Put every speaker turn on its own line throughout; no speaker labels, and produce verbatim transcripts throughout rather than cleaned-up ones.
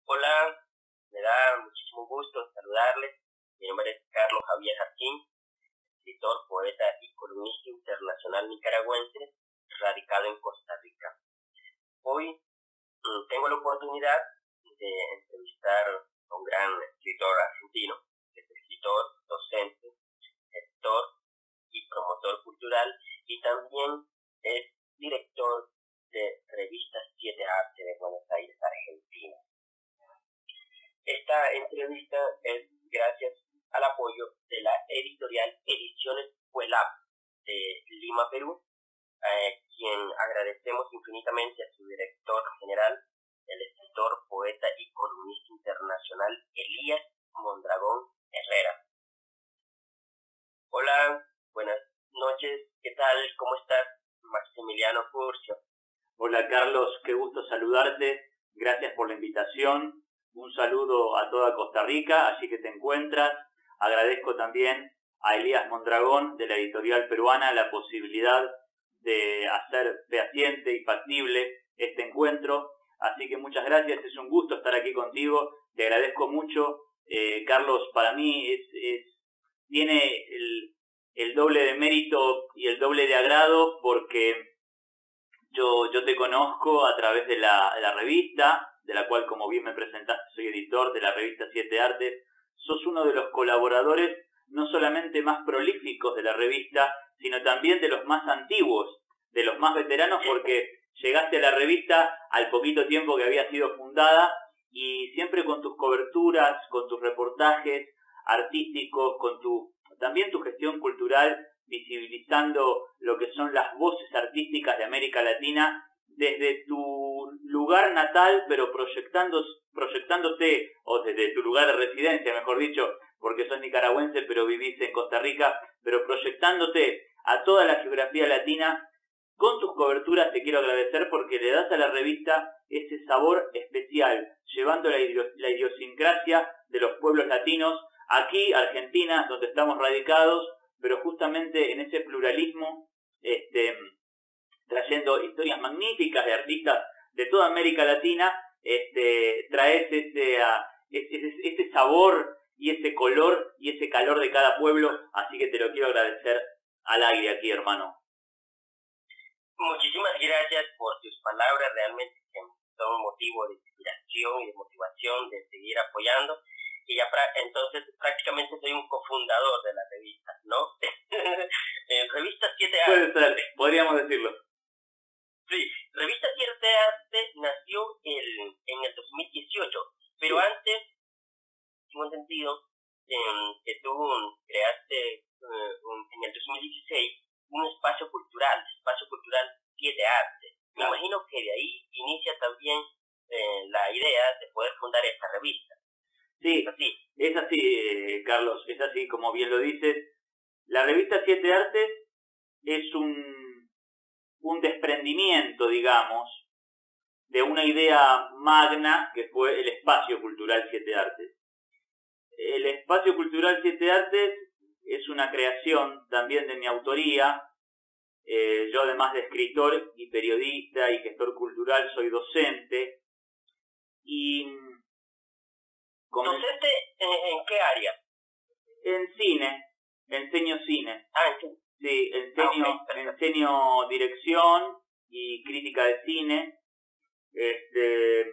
Hola, me da muchísimo gusto saludarles. Mi nombre es Carlos Javier Jarquín, escritor, poeta y columnista internacional nicaragüense, radicado en Costa Rica. Hoy mm, tengo la oportunidad de entrevistar a un gran escritor argentino, que es escritor, docente, gestor y promotor cultural, y también es director de Revista siete Arte de Buenos Aires, Argentina. Esta entrevista es gracias al apoyo de la editorial Ediciones Puelab de Lima, Perú, eh, quien agradecemos infinitamente a su director general, el escritor, poeta y columnista internacional Elías Mondragón Herrera. Hola, buenas noches, ¿qué tal? ¿Cómo estás, Maximiliano Furcio?
Hola Carlos, qué gusto saludarte, gracias por la invitación, un saludo a toda Costa Rica, allí que te encuentras. Agradezco también a Elías Mondragón de la editorial peruana la posibilidad de hacer fehaciente y factible este encuentro, así que muchas gracias, es un gusto estar aquí contigo, te agradezco mucho. eh, Carlos, para mí es, es, tiene el, el doble de mérito y el doble de agrado porque Yo, yo te conozco a través de la, de la revista, de la cual, como bien me presentaste, soy editor de la revista siete Artes. Sos uno de los colaboradores no solamente más prolíficos de la revista, sino también de los más antiguos, de los más veteranos, porque llegaste a la revista al poquito tiempo que había sido fundada y siempre con tus coberturas, con tus reportajes artísticos, con tu también tu gestión cultural, visibilizando lo que son las voces artísticas de América Latina desde tu lugar natal, pero proyectando, proyectándote, o desde tu lugar de residencia, mejor dicho, porque sos nicaragüense pero vivís en Costa Rica, pero proyectándote a toda la geografía latina. Con tus coberturas te quiero agradecer porque le das a la revista ese sabor especial, llevando la, la idiosincrasia de los pueblos latinos, aquí, Argentina, donde estamos radicados, pero justamente en ese pluralismo, este, trayendo historias magníficas de artistas de toda América Latina, este, traes ese, uh, ese, ese sabor y ese color y ese calor de cada pueblo, así que te lo quiero agradecer al aire aquí, hermano.
Muchísimas gracias por tus palabras, realmente son motivo de inspiración y de motivación de seguir apoyando. Y ya pra entonces prácticamente soy un cofundador de la revista, ¿no? eh, Revista siete Arte.
Puede ser, podríamos decirlo.
Sí, Revista siete Arte nació el, en el dos mil dieciocho, pero antes, tengo entendido, eh, que tú creaste eh, un, en el dos mil dieciséis un espacio cultural, espacio cultural siete Arte. Me
Claro.
imagino que de ahí inicia también eh, la idea de poder fundar esta revista.
Sí,
así.
es así, eh, Carlos, es así, como bien lo dices. La revista siete Artes es un, un desprendimiento, digamos, de una idea magna que fue el Espacio Cultural siete Artes. El Espacio Cultural siete Artes es una creación también de mi autoría. Eh, yo, además de escritor y periodista y gestor cultural, soy docente. Y
¿Docente en, en qué área?
En cine, enseño cine.
Ah, en cine.
Sí, enseño,
ah, okay.
enseño dirección y crítica de cine. Este,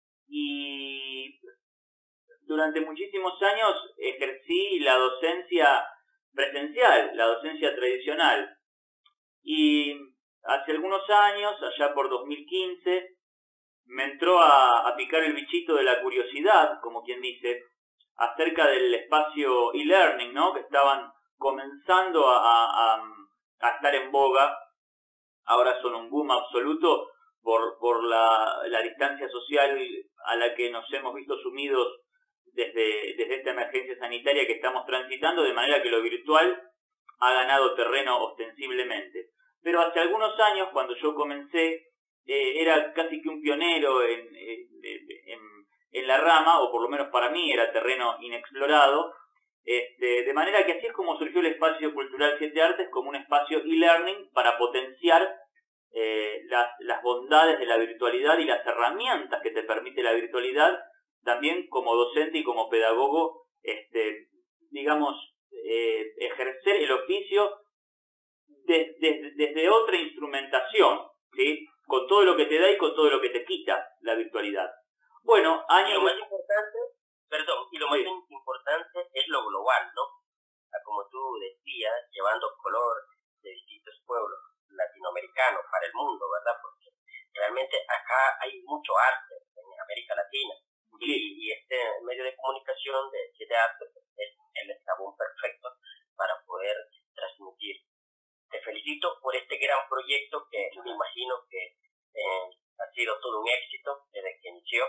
y durante muchísimos años ejercí la docencia presencial, la docencia tradicional. Y hace algunos años, allá por dos mil quince, me entró a, a picar el bichito de la curiosidad, como quien dice, acerca del espacio e-learning, ¿no? Que estaban comenzando a, a, a estar en boga. Ahora son un boom absoluto por, por la, la distancia social a la que nos hemos visto sumidos desde, desde esta emergencia sanitaria que estamos transitando, de manera que lo virtual ha ganado terreno ostensiblemente. Pero hace algunos años, cuando yo comencé, eh, era casi que un pionero en, en, en, en la rama, o por lo menos para mí era terreno inexplorado, este, de manera que así es como surgió el Espacio Cultural siete Artes, como un espacio e-learning para potenciar eh, las, las bondades de la virtualidad y las herramientas que te permite la virtualidad, también como docente y como pedagogo, este, digamos, eh, ejercer el oficio desde, desde, desde otra instrumentación, ¿sí? Con todo lo que te da y con todo lo que te quita la virtualidad. Bueno, años...
Y lo más importante, perdón, y lo más sí. importante es lo global, ¿no? Como tú decías, llevando color de distintos pueblos latinoamericanos para el mundo, ¿verdad? Porque realmente acá hay mucho arte en América Latina. Sí. Y, y este medio de comunicación de siete arte es el eslabón perfecto para poder transmitir. Te felicito por este gran proyecto que me imagino que eh, ha sido todo un éxito desde que inició.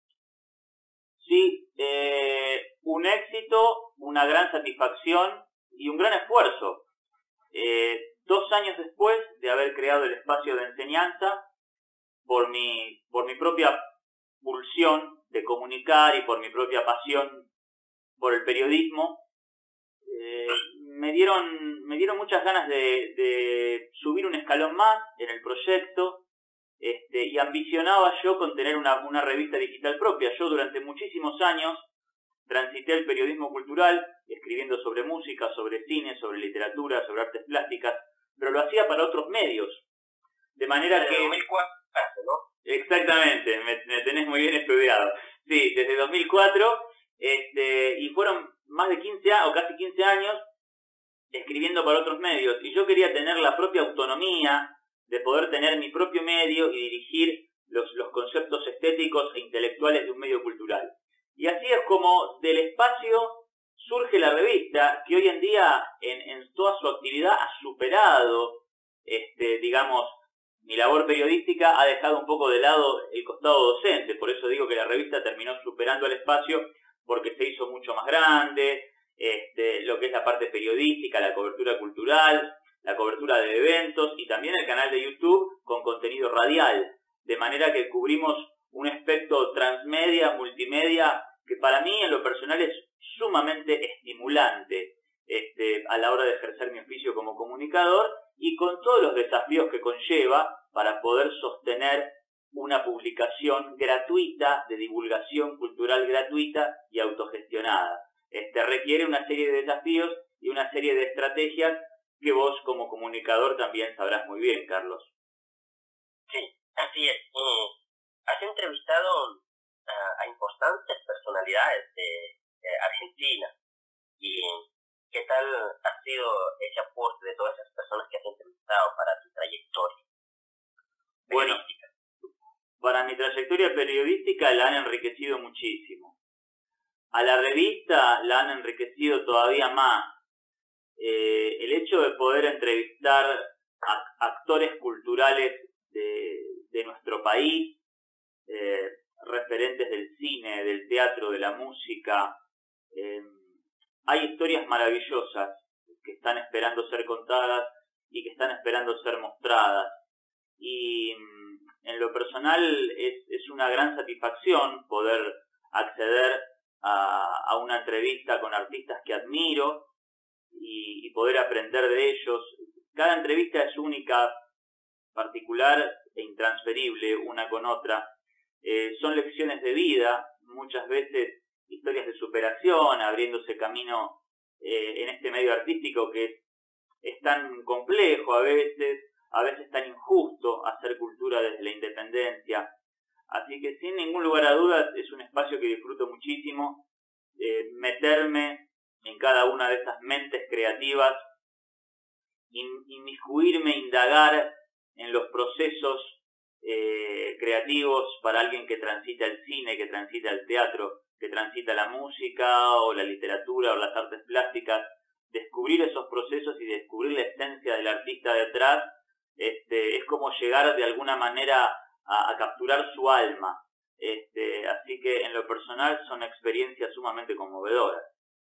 Sí, eh, un éxito, una gran satisfacción y un gran esfuerzo. Eh, dos años después de haber creado el espacio de enseñanza, por mi, por mi propia pulsión de comunicar y por mi propia pasión por el periodismo, eh, me dieron, me dieron muchas ganas de, de subir un escalón más en el proyecto. Este, y ambicionaba yo con tener una, una revista digital propia. Yo durante muchísimos años transité el periodismo cultural, escribiendo sobre música, sobre cine, sobre literatura, sobre artes plásticas, pero lo hacía para otros medios. De manera
desde
que...
dos mil cuatro, ¿no?
Exactamente, me, me tenés muy bien estudiado. Sí, desde dos mil cuatro, este, y fueron más de quince o casi quince años escribiendo para otros medios. Y yo quería tener la propia autonomía de poder tener mi propio medio y dirigir los, los conceptos estéticos e intelectuales de un medio cultural. Y así es como del espacio surge la revista, que hoy en día en, en toda su actividad ha superado, este, digamos, mi labor periodística, ha dejado un poco de lado el costado docente. Por eso digo que la revista terminó superando el espacio, porque se hizo mucho más grande, este, lo que es la parte periodística, la cobertura cultural, la cobertura de eventos y también el canal de YouTube con contenido radial, de manera que cubrimos un espectro transmedia, multimedia, que para mí en lo personal es sumamente estimulante este, a la hora de ejercer mi oficio como comunicador y con todos los desafíos que conlleva para poder sostener una publicación gratuita, de divulgación cultural gratuita y autogestionada. Este, requiere una serie de desafíos y una serie de estrategias que vos como comunicador también sabrás muy bien, Carlos.
Sí, así es. Eh, has entrevistado a, a importantes personalidades de, de Argentina. ¿Y qué tal ha sido ese aporte de todas esas personas que has entrevistado para tu trayectoria periodística?
Bueno, para mi trayectoria periodística la han enriquecido muchísimo. A la revista la han enriquecido todavía más. Eh, el hecho de poder entrevistar a actores culturales de, de nuestro país, eh, referentes del cine, del teatro, de la música, eh, hay historias maravillosas que están esperando ser contadas y que están esperando ser mostradas. Y en lo personal es, es una gran satisfacción poder acceder a, a una entrevista con artistas que admiro y, y poder aprender de ellos. Cada entrevista es única, particular e intransferible una con otra. Eh, son lecciones de vida, muchas veces historias de superación, abriéndose camino eh, en este medio artístico que es, es tan complejo a veces, a veces tan injusto hacer cultura desde la independencia. Así que sin ningún lugar a dudas es un espacio que disfruto muchísimo, eh, meterme en cada una de esas mentes creativas, in, inmiscuirme, indagar en los procesos eh, creativos para alguien que transita el cine, que transita el teatro, que transita la música o la literatura o las artes plásticas. Descubrir esos procesos y descubrir la esencia del artista detrás este, es como llegar de alguna manera a, a capturar su alma. Este, así que en lo personal son experiencias sumamente conmovedoras.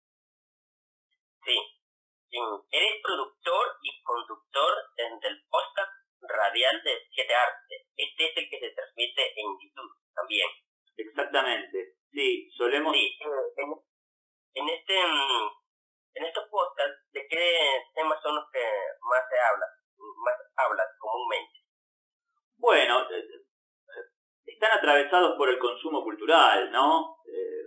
Sí, sí. Eres productor y conductor del podcast radial de siete arte. Este es el que se transmite en YouTube también.
Exactamente, sí, solemos...
Sí, en, en este en estos podcasts, ¿de qué temas son los que más se habla, más hablas comúnmente?
Bueno, están atravesados por el consumo cultural, ¿no? Eh,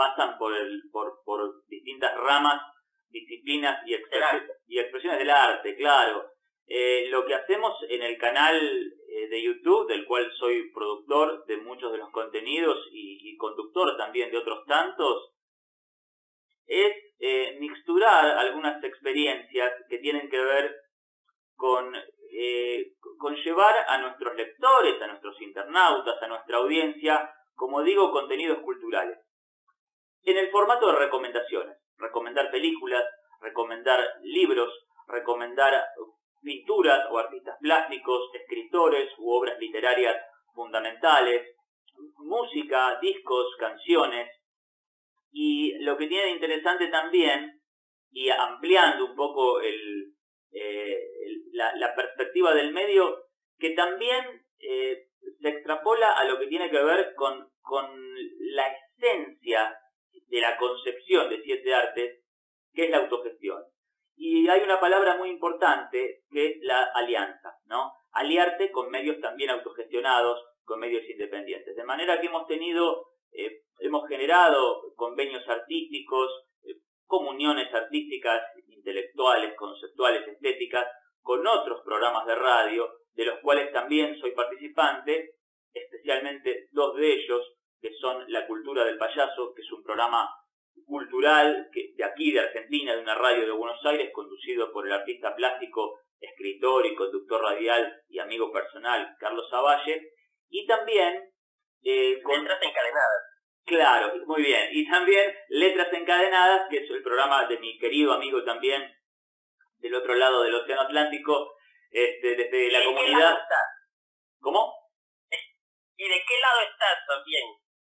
pasan por, el, por, por distintas ramas, disciplinas y, expres y expresiones del arte, claro. Eh, lo que hacemos en el canal eh, de YouTube, del cual soy productor de muchos de los contenidos y, y conductor también de otros tantos, es eh, mixturar algunas experiencias que tienen que ver con, eh, con llevar a nuestros lectores, a nuestros internautas, a nuestra audiencia, como digo, contenidos culturales. En el formato de recomendaciones, recomendar películas, recomendar libros, recomendar pinturas o artistas plásticos, escritores u obras literarias fundamentales, música, discos, canciones. Y lo que tiene de interesante también, y ampliando un poco el, eh, el, la, la perspectiva del medio, que también eh, se extrapola a lo que tiene que ver con, con la esencia de la concepción de Siete Artes, que es la autogestión. Y hay una palabra muy importante que es la alianza, ¿no? Aliarte con medios también autogestionados, con medios independientes. De manera que hemos tenido, eh, hemos generado convenios artísticos, eh, comuniones artísticas, intelectuales, conceptuales, estéticas, con otros programas de radio, de los cuales también soy participante, especialmente dos de ellos, que son La Cultura del Payaso, que es un programa cultural que, de aquí, de Argentina, de una radio de Buenos Aires, conducido por el artista plástico, escritor y conductor radial y amigo personal, Carlos Zavalle, y también...
Eh, con... Letras Encadenadas.
Claro, muy bien. Y también Letras Encadenadas, que es el programa de mi querido amigo también, del otro lado del Océano Atlántico, este, desde la comunidad... ¿Cómo?
¿Y de qué lado estás también?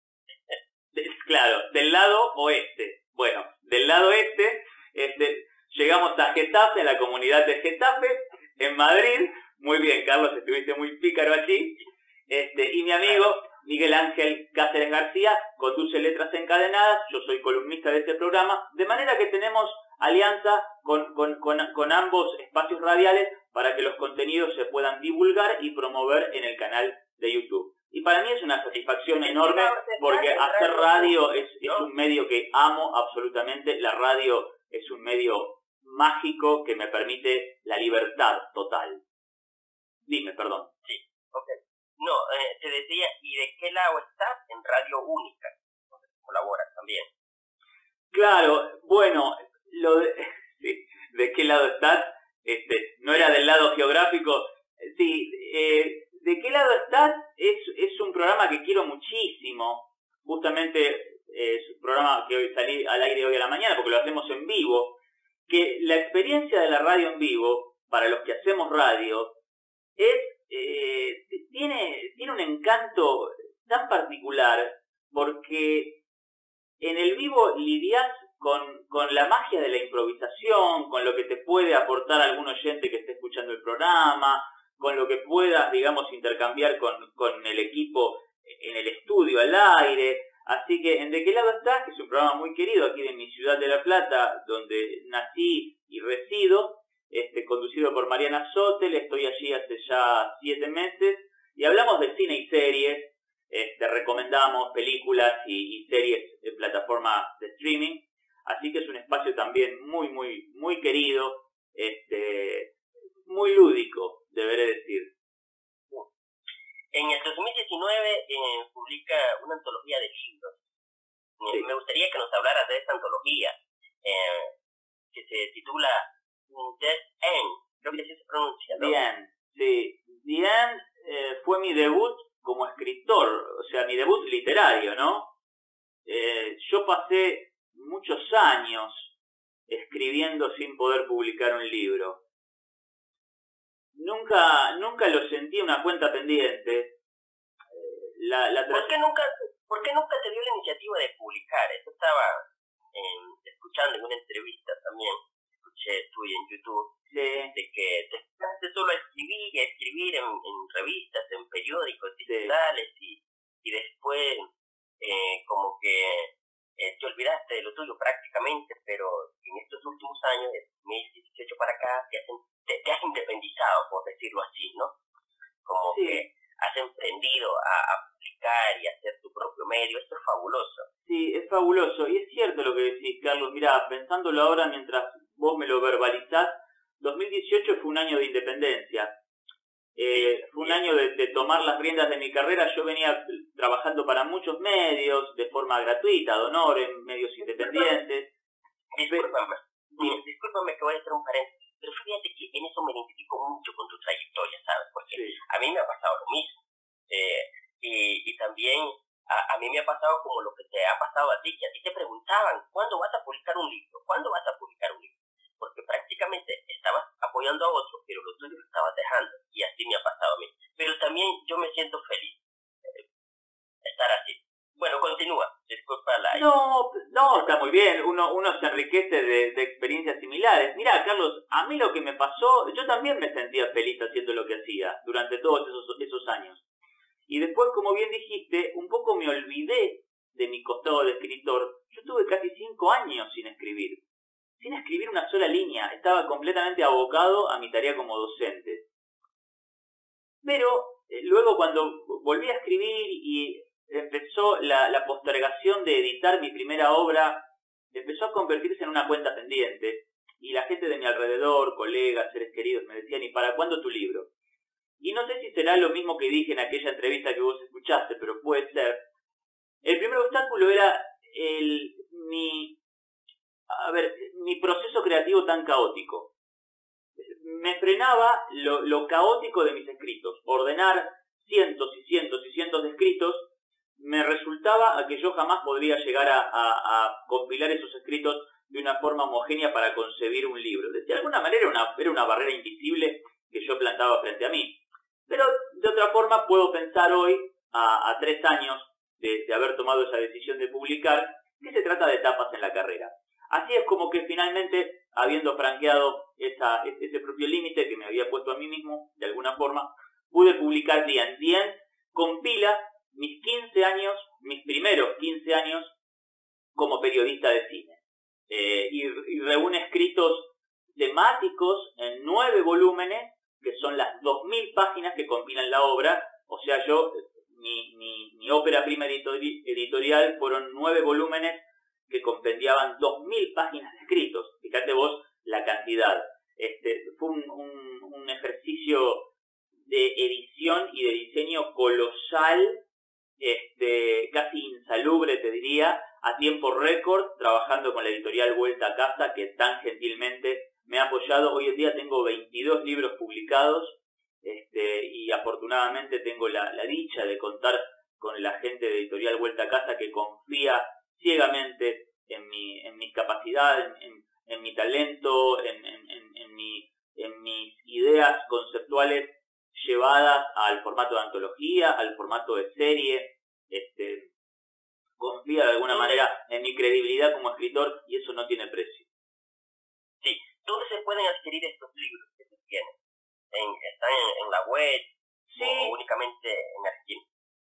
Claro, del lado oeste. Bueno, del lado este, este, llegamos a Getafe, a la comunidad de Getafe, en Madrid. Muy bien, Carlos, estuviste muy pícaro allí. Este, y mi amigo Miguel Ángel Cáceres García conduce Letras Encadenadas. Yo soy columnista de este programa, de manera que tenemos alianza con, con, con, con ambos espacios radiales para que los contenidos se puedan divulgar y promover en el canal de YouTube. Y para mí es una satisfacción enorme porque hacer radio es, es un medio que amo absolutamente. La radio es un medio mágico que me permite la libertad total. Dime, perdón.
Sí, ok. No, eh, te decía, ¿y de qué lado estás? En Radio Única, donde colaboras también.
Claro, bueno, lo de, sí, ¿de qué lado estás? Este, no era del lado geográfico. Sí, eh, ¿de qué lado estás? Es, es un programa que quiero muchísimo. Justamente eh, es un programa que hoy salí al aire hoy a la mañana porque lo hacemos en vivo. Que la experiencia de la radio en vivo, para los que hacemos radio, es eh, tiene, tiene un encanto tan particular porque en el vivo lidias con, con la magia de la improvisación, con lo que te puede aportar algún oyente que esté escuchando el programa, con lo que puedas, digamos, intercambiar con, con el equipo en el estudio, al aire. Así que, ¿en de qué lado estás? Que es un programa muy querido aquí de mi ciudad de La Plata, donde nací y resido, este, conducido por Mariana Sotel. Estoy allí hace ya siete meses, y hablamos de cine y series, este, recomendamos películas y, y series en plataformas de streaming, así que es un espacio también muy, muy, muy querido, este, muy lúdico, deberé decir.
En el dos mil diecinueve eh, publica una antología de libros. Sí. Me gustaría que nos hablaras de esta antología, eh, que se titula Dead End. Creo que así se pronuncia, ¿no?
Bien, sí. The End eh, fue mi debut como escritor, o sea, mi debut literario, ¿no? Eh, yo pasé muchos años escribiendo sin poder publicar un libro. Nunca, nunca lo sentí una cuenta pendiente. La, la
¿Por, qué nunca, ¿Por qué nunca te dio la iniciativa de publicar? Eso estaba eh, escuchando en una entrevista también, escuché tuya en YouTube,
sí,
de que te dedicaste solo a escribir y a escribir en, en revistas, en periódicos digitales, sí. y, y después eh, como que eh, te olvidaste de lo tuyo prácticamente, pero en estos últimos años, de dos mil dieciocho para acá, te has, te, te has independizado, por decirlo así, ¿no? Como
sí.
que has emprendido a, a publicar y a hacer tu propio medio. Esto es fabuloso.
Sí, es fabuloso. Y es cierto lo que decís, Carlos. Mirá, pensándolo ahora mientras vos me lo verbalizás, dos mil dieciocho fue un año de independencia. Eh, fue un año de, de tomar las riendas de mi carrera. Yo venía trabajando para muchos medios, de forma gratuita, de honor, en medios independientes.
Discúlpame, Pero... discúlpame que voy a hacer un paréntesis, pero fíjate que en eso me identifico mucho con tu trayectoria, ¿sabes? Porque sí, a mí me ha pasado lo mismo. Eh, y, y también a, a mí me ha pasado como lo que te ha pasado a ti, que a ti te preguntaban, ¿cuándo vas a publicar un libro? ¿Cuándo vas a publicar un libro? Porque prácticamente estabas apoyando a otro, pero lo tuyo lo estabas dejando. Y así me ha pasado a mí. Pero también yo me siento feliz de estar así. Bueno, continúa. Disculpa la...
No, no, está muy bien. Uno, uno se enriquece de, de experiencias similares. Mirá, Carlos, a mí lo que me pasó, yo también me sentía feliz haciendo lo que hacía durante todos esos, esos años. Y después, como bien dijiste, un poco me olvidé de mi costado de escritor. Yo tuve casi cinco años sin escribir. Sin escribir una sola línea. Estaba completamente abocado a mi tarea como docente. Pero eh, luego cuando volví a escribir y empezó la, la postergación de editar mi primera obra, empezó a convertirse en una cuenta pendiente. Y la gente de mi alrededor, colegas, seres queridos, me decían, ¿y para cuándo tu libro? Y no sé si será lo mismo que dije en aquella entrevista que vos escuchaste, pero puede ser. El primer obstáculo era el, mi, a ver, mi proceso creativo tan caótico. Me frenaba lo, lo caótico de mis escritos. Ordenar cientos y cientos y cientos de escritos me resultaba a que yo jamás podría llegar a, a, a compilar esos escritos de una forma homogénea para concebir un libro. De alguna manera era una, era una barrera invisible que yo plantaba frente a mí. Pero de otra forma puedo pensar hoy, a, a tres años de, de haber tomado esa decisión de publicar, que se trata de etapas en la carrera. Así es como que finalmente, habiendo franqueado esa, ese propio límite que me había puesto a mí mismo, de alguna forma, pude publicar The End. The End compila mis quince años, mis primeros quince años como periodista de cine. Eh, y, y reúne escritos temáticos en nueve volúmenes, que son las dos mil páginas que compilan la obra. O sea, yo, mi, mi, mi ópera prima editori editorial fueron nueve volúmenes que compendiaban dos mil páginas de escritos. Fíjate vos la cantidad. Este, fue un, un, un ejercicio de edición y de diseño colosal, este, casi insalubre te diría, a tiempo récord, trabajando con la editorial Vuelta a Casa, que tan gentilmente me ha apoyado. Hoy en día tengo veintidós libros publicados, este, y afortunadamente tengo la, la dicha de contar con la gente de editorial Vuelta a Casa, que confía ciegamente en, mi, en mis capacidades, en, en, en mi talento, en, en, en, en, mi, en mis ideas conceptuales llevadas al formato de antología, al formato de serie. Este, confía de alguna manera en mi credibilidad como escritor, y eso no tiene precio.
Sí, ¿dónde se pueden adquirir estos libros que se tienen? ¿En, ¿Están en, en la web? Sí. ¿O únicamente en Arquín?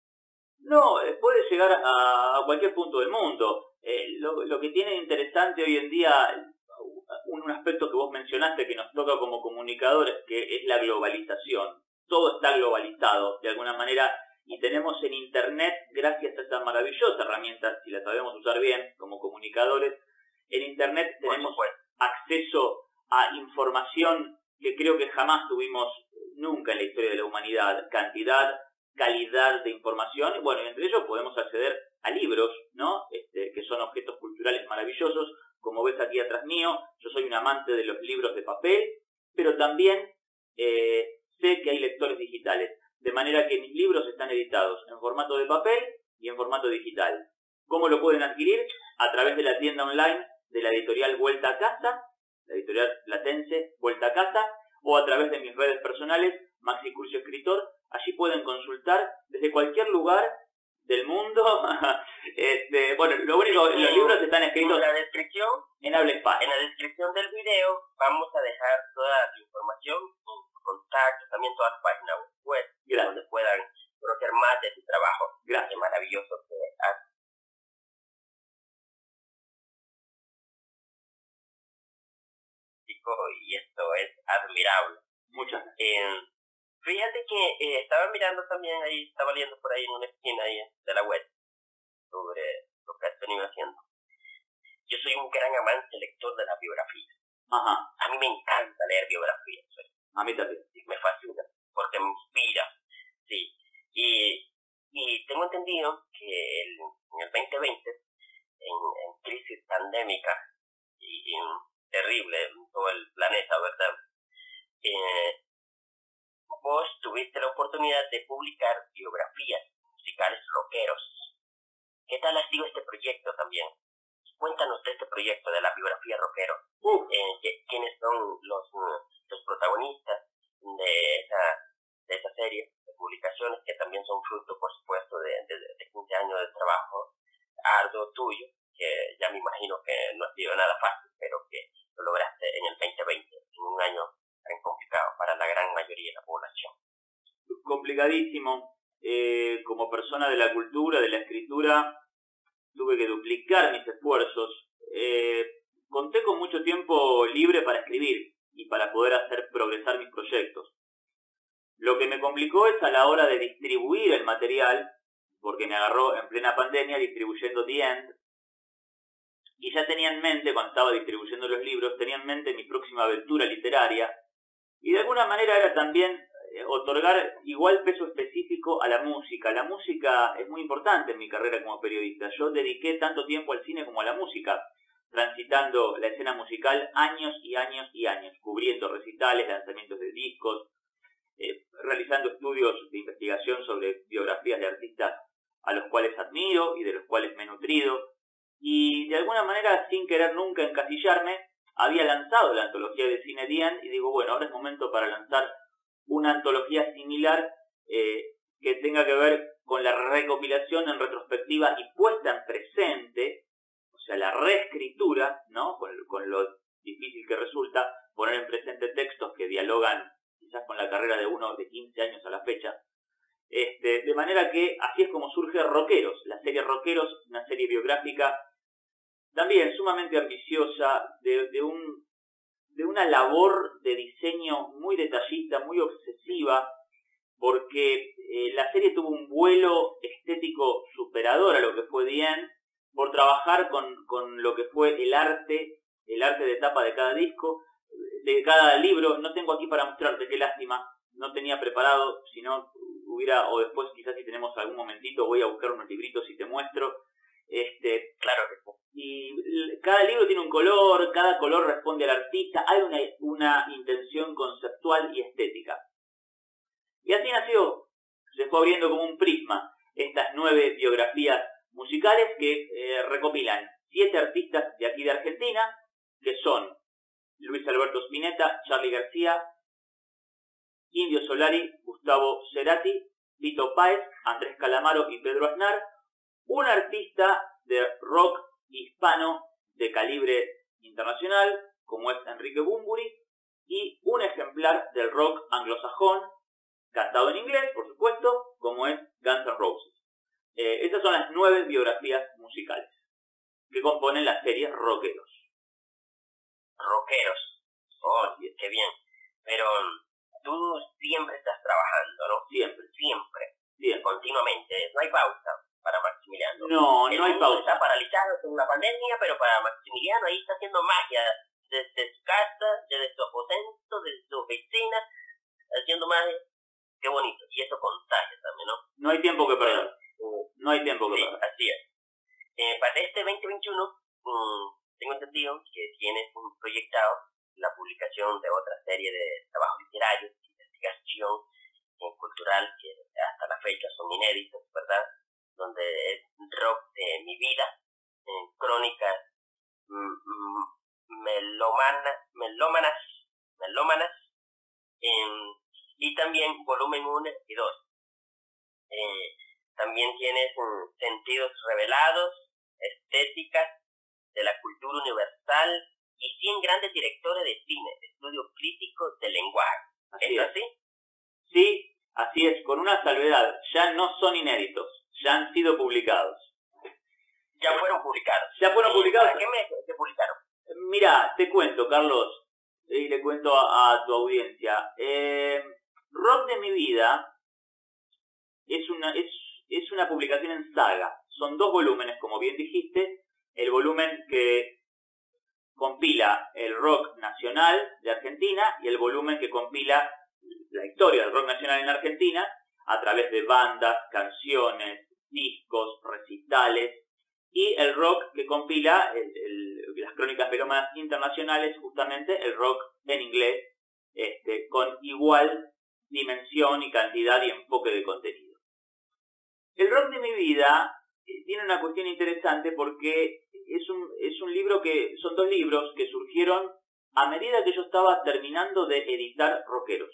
No, puede llegar a, a cualquier punto del mundo. Eh, lo, lo que tiene interesante hoy en día, un, un aspecto que vos mencionaste que nos toca como comunicadores, que es la globalización. Todo está globalizado de alguna manera, y tenemos en Internet, gracias a esta maravillosa herramienta, si la sabemos usar bien como comunicadores, en Internet tenemos acceso a información que creo que jamás tuvimos nunca en la historia de la humanidad. Cantidad, calidad de información. Bueno, y entre ellos podemos acceder a libros, ¿no? Este, que son objetos culturales maravillosos. Como ves aquí atrás mío, yo soy un amante de los libros de papel, pero también eh, sé que hay lectores digitales. De manera que mis libros están editados en formato de papel y en formato digital. ¿Cómo lo pueden adquirir? A través de la tienda online de la editorial Vuelta a Casa, la editorial platense Vuelta a Casa, o a través de mis redes personales, Maxi Curcio Escritor. Allí pueden consultar desde cualquier lugar del mundo. este, bueno, lo único, los libros están escritos
en la descripción,
en habla hispana.
En la descripción del video vamos a dejar toda la información, contacto, también toda la página web, Gracias. Donde puedan conocer más de tu trabajo.
Gracias.
Qué maravilloso que haces. Y esto es admirable.
Muchas gracias.
Eh, Fíjate que eh, estaba mirando también ahí, estaba leyendo por ahí en una esquina ahí de la web sobre lo que has venido haciendo. Yo soy un gran amante lector de la biografía.
Ajá.
A mí me encanta leer biografías. ¿Sí?
A mí también.
Me fascina, porque me inspira. Sí. Y, y tengo entendido que el, en el veinte veinte, en, en crisis pandémica y, y terrible en todo el planeta, ¿verdad? Eh, vos tuviste la oportunidad de publicar biografías musicales rockeros. ¿Qué tal ha sido este proyecto también? Cuéntanos de este proyecto de la biografía rockero.
Uh.
Eh, ¿Quiénes son los, los protagonistas de esa, de esa serie de publicaciones que también son fruto, por supuesto, de, de, de quince años de trabajo arduo tuyo, que ya me imagino que no ha sido nada fácil, pero que lo lograste en el veinte veinte, en un año tan complicado para la gran mayoría de la población?
Complicadísimo. Eh, como persona de la cultura, de la escritura, tuve que duplicar mis esfuerzos. Eh, conté con mucho tiempo libre para escribir y para poder hacer progresar mis proyectos. Lo que me complicó es a la hora de distribuir el material, porque me agarró en plena pandemia distribuyendo The End, y ya tenía en mente, cuando estaba distribuyendo los libros, tenía en mente mi próxima aventura literaria, y de alguna manera era también eh, otorgar igual peso específico a la música. La música es muy importante en mi carrera como periodista. Yo dediqué tanto tiempo al cine como a la música, transitando la escena musical años y años y años, cubriendo recitales, lanzamientos de discos, eh, realizando estudios de investigación sobre biografías de artistas a los cuales admiro y de los cuales me he nutrido. Y de alguna manera, sin querer nunca encasillarme, había lanzado la antología de cine The End y digo, bueno, ahora es momento para lanzar una antología similar eh, que tenga que ver con la recopilación en retrospectiva y puesta en presente, o sea, la reescritura, ¿no? Con, con lo difícil que resulta poner en presente textos que dialogan quizás con la carrera de uno de quince años a la fecha. Este, de manera que así es como surge Rockeros, la serie Rockeros, una serie biográfica también sumamente ambiciosa, de, de, un, de una labor de diseño muy detallista, muy obsesiva, porque eh, la serie tuvo un vuelo estético superador a lo que fue The End, por trabajar con, con lo que fue el arte, el arte de tapa de cada disco, de cada libro. No tengo aquí para mostrarte, qué lástima, no tenía preparado, si no hubiera, o después quizás si tenemos algún momentito, voy a buscar unos libritos y te muestro. Este,
claro que sí.
Y cada libro tiene un color, cada color responde al artista, hay una, una intención conceptual y estética. Y así nació, se fue abriendo como un prisma estas nueve biografías musicales que eh, recopilan siete artistas de aquí de Argentina, que son Luis Alberto Spinetta, Charly García, Indio Solari, Gustavo Cerati, Fito Páez, Andrés Calamaro y Pedro Aznar, un artista de rock hispano de calibre internacional, como es Enrique Bunbury, y un ejemplar del rock anglosajón, cantado en inglés, por supuesto, como es Guns N' Roses. Eh, estas son las nueve biografías musicales que componen la serie Rockeros.
Rockeros. Oh, qué bien. Pero tú siempre estás trabajando, ¿no?
Siempre.
Siempre.
Siempre.
Continuamente. No hay pausa para Maximiliano.
No,
El
no hay
mundo
pausa.
Está paralizado con la pandemia, pero para Maximiliano ahí está haciendo magia. Desde su casa, desde su aposento, desde su oficina, haciendo magia. Qué bonito. Y eso contagia también, ¿no?
No hay tiempo que perder. No hay tiempo que
sí,
perder.
Así es. Eh, para este veinte veintiuno, mmm, tengo entendido que tienes proyectado la publicación de otra serie de trabajos literarios, de investigación eh, cultural, que hasta la fecha son inéditos, ¿verdad? Donde es rock de mi vida, en crónicas mm, melómanas, melómanas, melómanas, eh, y también volumen uno y dos. Eh, también tienes um, sentidos revelados, estéticas de la cultura universal y cien grandes directores de cine, estudio crítico del lenguaje.
Así
¿Es
es.
así?
Sí, así es, con una salvedad. Ya no son inéditos, ya han sido publicados.
Ya fueron publicados.
Ya fueron publicados.
¿Para qué mes se publicaron?
Mira, te cuento, Carlos, y le cuento a, a tu audiencia. Eh, Rock de mi vida es una, es, es una publicación en saga. Son dos volúmenes, como bien dijiste. El volumen que compila el rock nacional de Argentina y el volumen que compila la historia del rock nacional en Argentina a través de bandas, canciones, discos, recitales, y el rock que compila el, el, las crónicas melómanas internacionales, justamente el rock en inglés, este, con igual dimensión y cantidad y enfoque de contenido. El rock de mi vida eh, tiene una cuestión interesante porque es un, es un libro que, son dos libros que surgieron a medida que yo estaba terminando de editar Rockeros.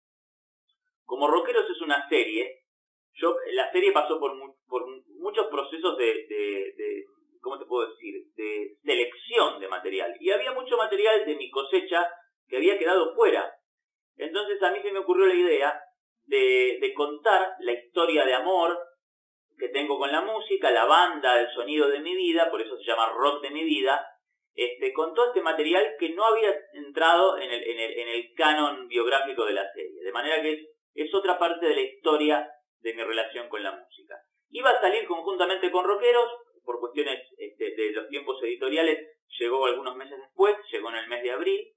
Como Rockeros es una serie, yo, la serie pasó por, mu por muchos procesos de, de, de, ¿cómo te puedo decir?, de selección de material. Y había mucho material de mi cosecha que había quedado fuera. Entonces a mí se me ocurrió la idea de, de contar la historia de amor que tengo con la música, la banda, el sonido de mi vida, por eso se llama Rock de mi vida, este, con todo este material que no había entrado en el, en el, en el canon biográfico de la serie. De manera que es, es otra parte de la historia de mi relación con la música. Iba a salir conjuntamente con Rockeros, por cuestiones este, de los tiempos editoriales, llegó algunos meses después, llegó en el mes de abril,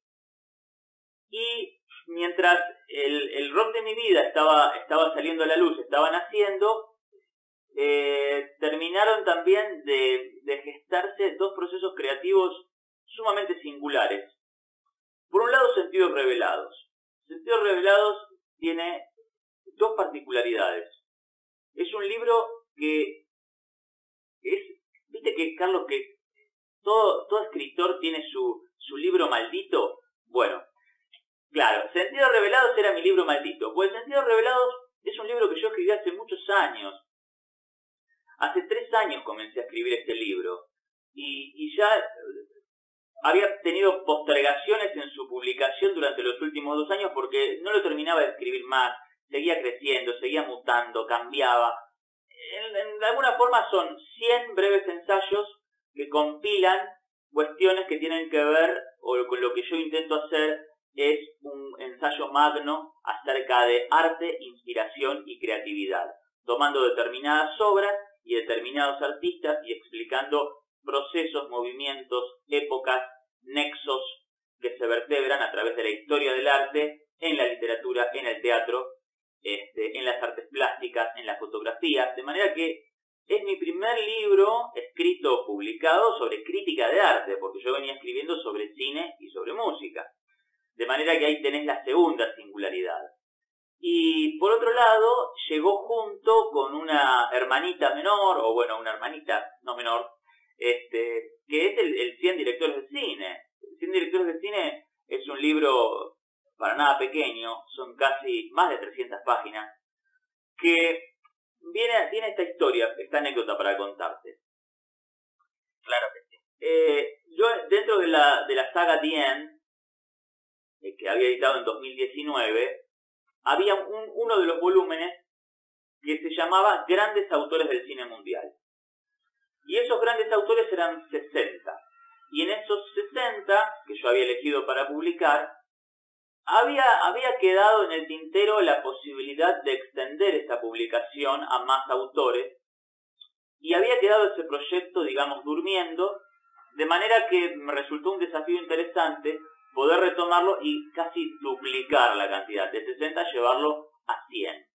y mientras el, el rock de mi vida estaba, estaba saliendo a la luz, estaba naciendo, eh, terminaron también de, de gestarse dos procesos creativos sumamente singulares. Por un lado, Sentidos Revelados. Sentidos Revelados tiene dos particularidades. Es un libro que es, viste que Carlos, que todo, todo escritor tiene su, su libro maldito. Bueno, claro, Sentidos Revelados era mi libro maldito. Pues Sentidos Revelados es un libro que yo escribí hace muchos años. Hace tres años comencé a escribir este libro. Y, y ya había tenido postergaciones en su publicación durante los últimos dos años porque no lo terminaba de escribir más. Seguía creciendo, seguía mutando, cambiaba. En, en, de alguna forma son cien breves ensayos que compilan cuestiones que tienen que ver, o con lo que yo intento hacer es un ensayo magno acerca de arte, inspiración y creatividad, tomando determinadas obras y determinados artistas y explicando procesos, movimientos, épocas, nexos que se vertebran a través de la historia del arte, en la literatura, en el teatro, este, en las artes plásticas, en la fotografía, de manera que es mi primer libro escrito, publicado sobre crítica de arte, porque yo venía escribiendo sobre cine y sobre música. De manera que ahí tenés la segunda singularidad. Y por otro lado, llegó junto con una hermanita menor, o bueno, una hermanita no menor, este, que es el, el cien directores de cine. El cien directores de cine es un libro para nada pequeño, son casi más de trescientas páginas, que viene, tiene esta historia, esta anécdota para contarte.
Claro que sí.
Eh, yo dentro de la, de la saga The End, eh, que había editado en dos mil diecinueve, había un, uno de los volúmenes que se llamaba Grandes Autores del Cine Mundial. Y esos grandes autores eran sesenta. Y en esos sesenta, que yo había elegido para publicar, había, había quedado en el tintero la posibilidad de extender esta publicación a más autores. Y había quedado ese proyecto, digamos, durmiendo, de manera que me resultó un desafío interesante poder retomarlo y casi duplicar la cantidad, de sesenta llevarlo a cien.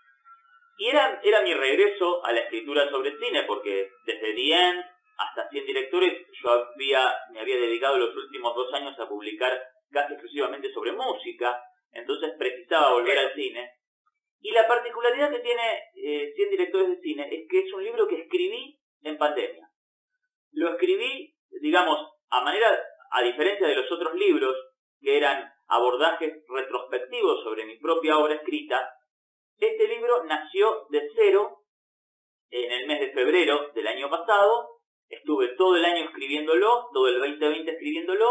Y era, era mi regreso a la escritura sobre cine, porque desde The End hasta cien directores yo había, me había dedicado los últimos dos años a publicar casi exclusivamente sobre música, entonces precisaba volver al cine. Y la particularidad que tiene eh, cien directores de cine es que es un libro que escribí en pandemia. Lo escribí, digamos, a manera... a diferencia de los otros libros, que eran abordajes retrospectivos sobre mi propia obra escrita, este libro nació de cero en el mes de febrero del año pasado. Estuve todo el año escribiéndolo, todo el veinte veinte escribiéndolo,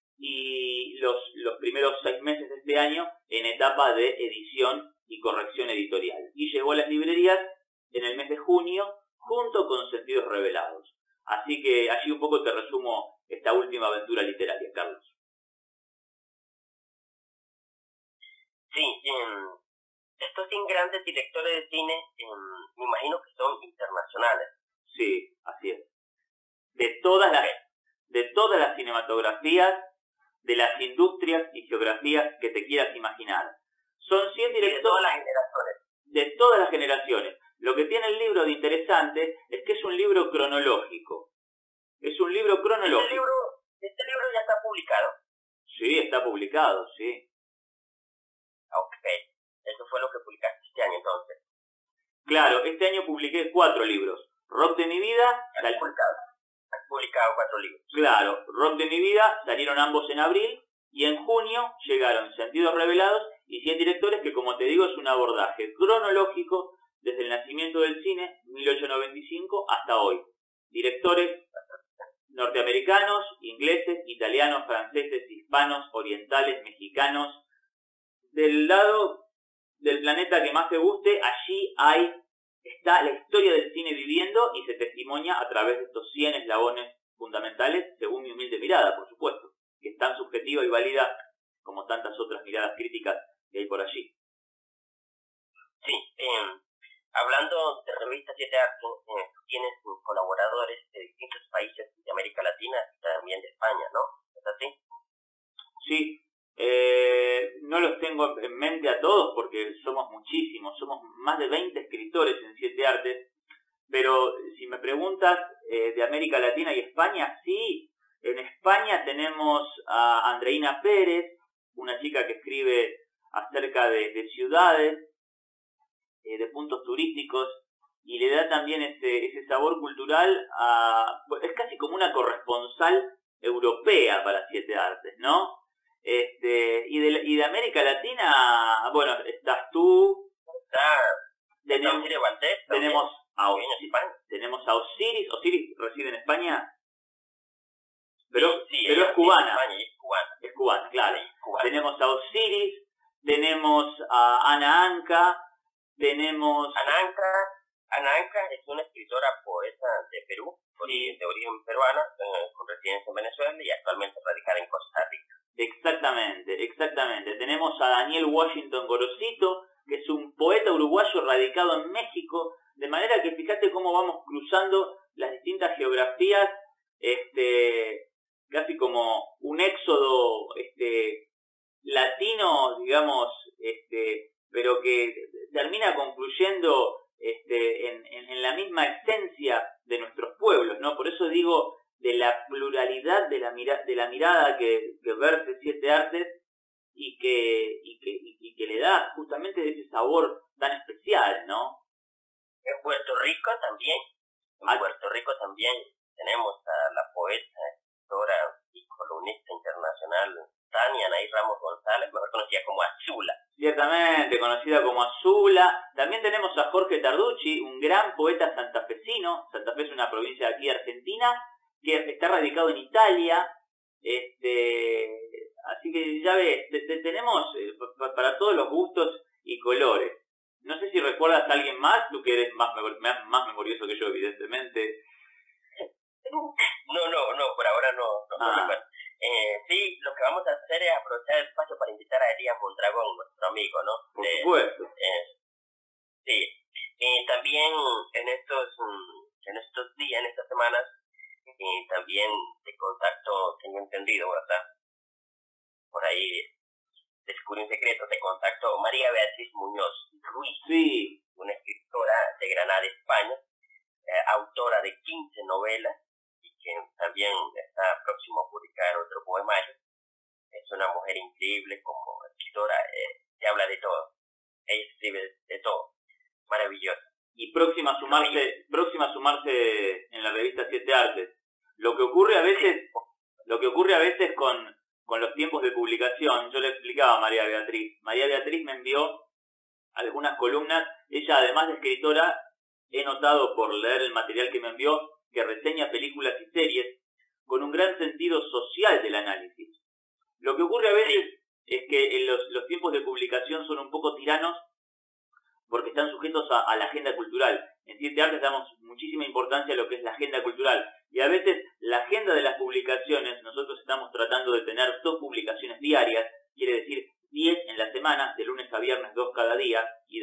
y los, los primeros seis meses de este año en etapa de edición y corrección editorial. Y llegó a las librerías en el mes de junio, junto con Sentidos Revelados. Así que allí un poco te resumo esta última aventura literaria, Carlos.
Sí, estos cien grandes directores de cine, eh, me imagino que son internacionales.
Sí, así es. De todas las, de todas las cinematografías, de las industrias y geografías que te quieras imaginar. Son cien directores.
De todas las generaciones.
De todas las generaciones. Lo que tiene el libro de interesante es que es un libro cronológico. Es un libro cronológico.
¿Este libro, este libro ya está publicado?
Sí, está publicado, sí.
Ok. Eso fue lo que publicaste este año entonces.
Claro, este año publiqué cuatro libros. Rock de mi vida.
¿Has publicado? Has publicado cuatro libros.
Claro, Rock de mi vida, salieron ambos en abril, y en junio llegaron Sentidos Revelados y cien directores, que como te digo es un abordaje cronológico desde el nacimiento del cine, mil ochocientos noventa y cinco, hasta hoy. Directores norteamericanos, ingleses, italianos, franceses, hispanos, orientales, mexicanos. Del lado del planeta que más te guste, allí hay, está la historia del cine viviendo y se testimonia a través de estos cien eslabones fundamentales, según mi humilde mirada, por supuesto, que es tan subjetiva y válida como tantas otras miradas críticas que hay por allí.
Sí, eh, hablando de Revista siete Arte, eh, tienes colaboradores de distintos países de América Latina y también de España, ¿no? ¿Es así?
Sí, eh, no los tengo en mente a todos porque somos muchísimos, somos más de veinte escritores en siete Artes, pero si me preguntas eh, de América Latina y España, sí, en España tenemos a Andreina Pérez, una chica que escribe acerca de, de ciudades, eh, de puntos turísticos, y le da también ese, ese sabor cultural a... es casi como una corresponsal europea para siete Artes, ¿no? Este, y, de, y de América Latina, bueno, estás tú,
está,
tenemos,
está Valdés,
tenemos, a,
España.
tenemos a Osiris. ¿Osiris reside en España? Pero,
sí, sí,
pero es cubana.
España, es cubana.
Es cubana, claro.
Sí, cubana.
Tenemos a Osiris, tenemos a Ana Anca, tenemos...
Ana Anca, Ana Anca es una escritora poeta de Perú,
sí,
de origen peruana, eh, con residencia en Venezuela y actualmente radicada en Costa Rica.
Exactamente, exactamente. Tenemos a Daniel Washington Gorosito, que es un poeta uruguayo radicado en México, de manera que fíjate cómo vamos cruzando las distintas geografías, este, casi como un éxodo este, latino, digamos, este, pero que termina concluyendo este, en, en, en la misma esencia de nuestros pueblos, ¿no? Por eso digo de la pluralidad de la, mira, de la mirada que, que verte siete Artes y que, y, que, y, y que le da justamente ese sabor tan especial, ¿no?
En Puerto Rico también, en ah. Puerto Rico también tenemos a la poeta, escritora y columnista internacional Tania Anaí Ramos González, mejor conocida como Azula.
Ciertamente, conocida como Azula. También tenemos a Jorge Tarducci, un gran poeta santafesino. Santa Fe es una provincia de aquí de Argentina, que está radicado en Italia, este, así que ya ves, te, te, tenemos eh, para todos los gustos y colores. No sé si recuerdas a alguien más, tú que eres más, más, más memorioso que yo, evidentemente.
No, no, no, por ahora no, no,
ah.
no recuerdo. Eh, sí, lo que vamos a hacer es aprovechar el espacio para invitar a Elías Mondragón, nuestro amigo, ¿no?
Por
de,
supuesto.
Eh, sí, y también en estos, en estos días, en estas semanas, y también de contacto, tengo entendido, ¿verdad? Por ahí descubrí un secreto, de contacto María Beatriz Muñoz Ruiz,
sí,
una escritora de Granada, España, eh, autora de quince novelas y que también está próximo a publicar otro poemario. Es una mujer increíble como escritora, eh, que habla de todo, ella escribe de, de todo, maravillosa.
Y próxima a sumarse, próxima a sumarse en la revista siete Artes. Lo que ocurre a veces, lo que ocurre a veces con, con los tiempos de publicación, yo le explicaba a María Beatriz. María Beatriz me envió algunas columnas. Ella, además de escritora, he notado por leer el material que me envió, que reseña películas y series con un gran sentido social del análisis. Lo que ocurre a veces es que en los, los tiempos de publicación son un poco tiranos porque están sujetos a, a la agenda cultural. En siete Artes damos muchísima importancia a lo que es la agenda cultural. Y a veces la agenda de las publicaciones, nosotros estamos tratando de tener dos publicaciones diarias, quiere decir diez en la semana, de lunes a viernes, dos cada día, y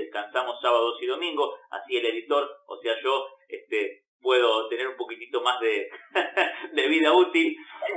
así el editor, o sea, yo este, puedo tener un poquitito más de, de vida útil,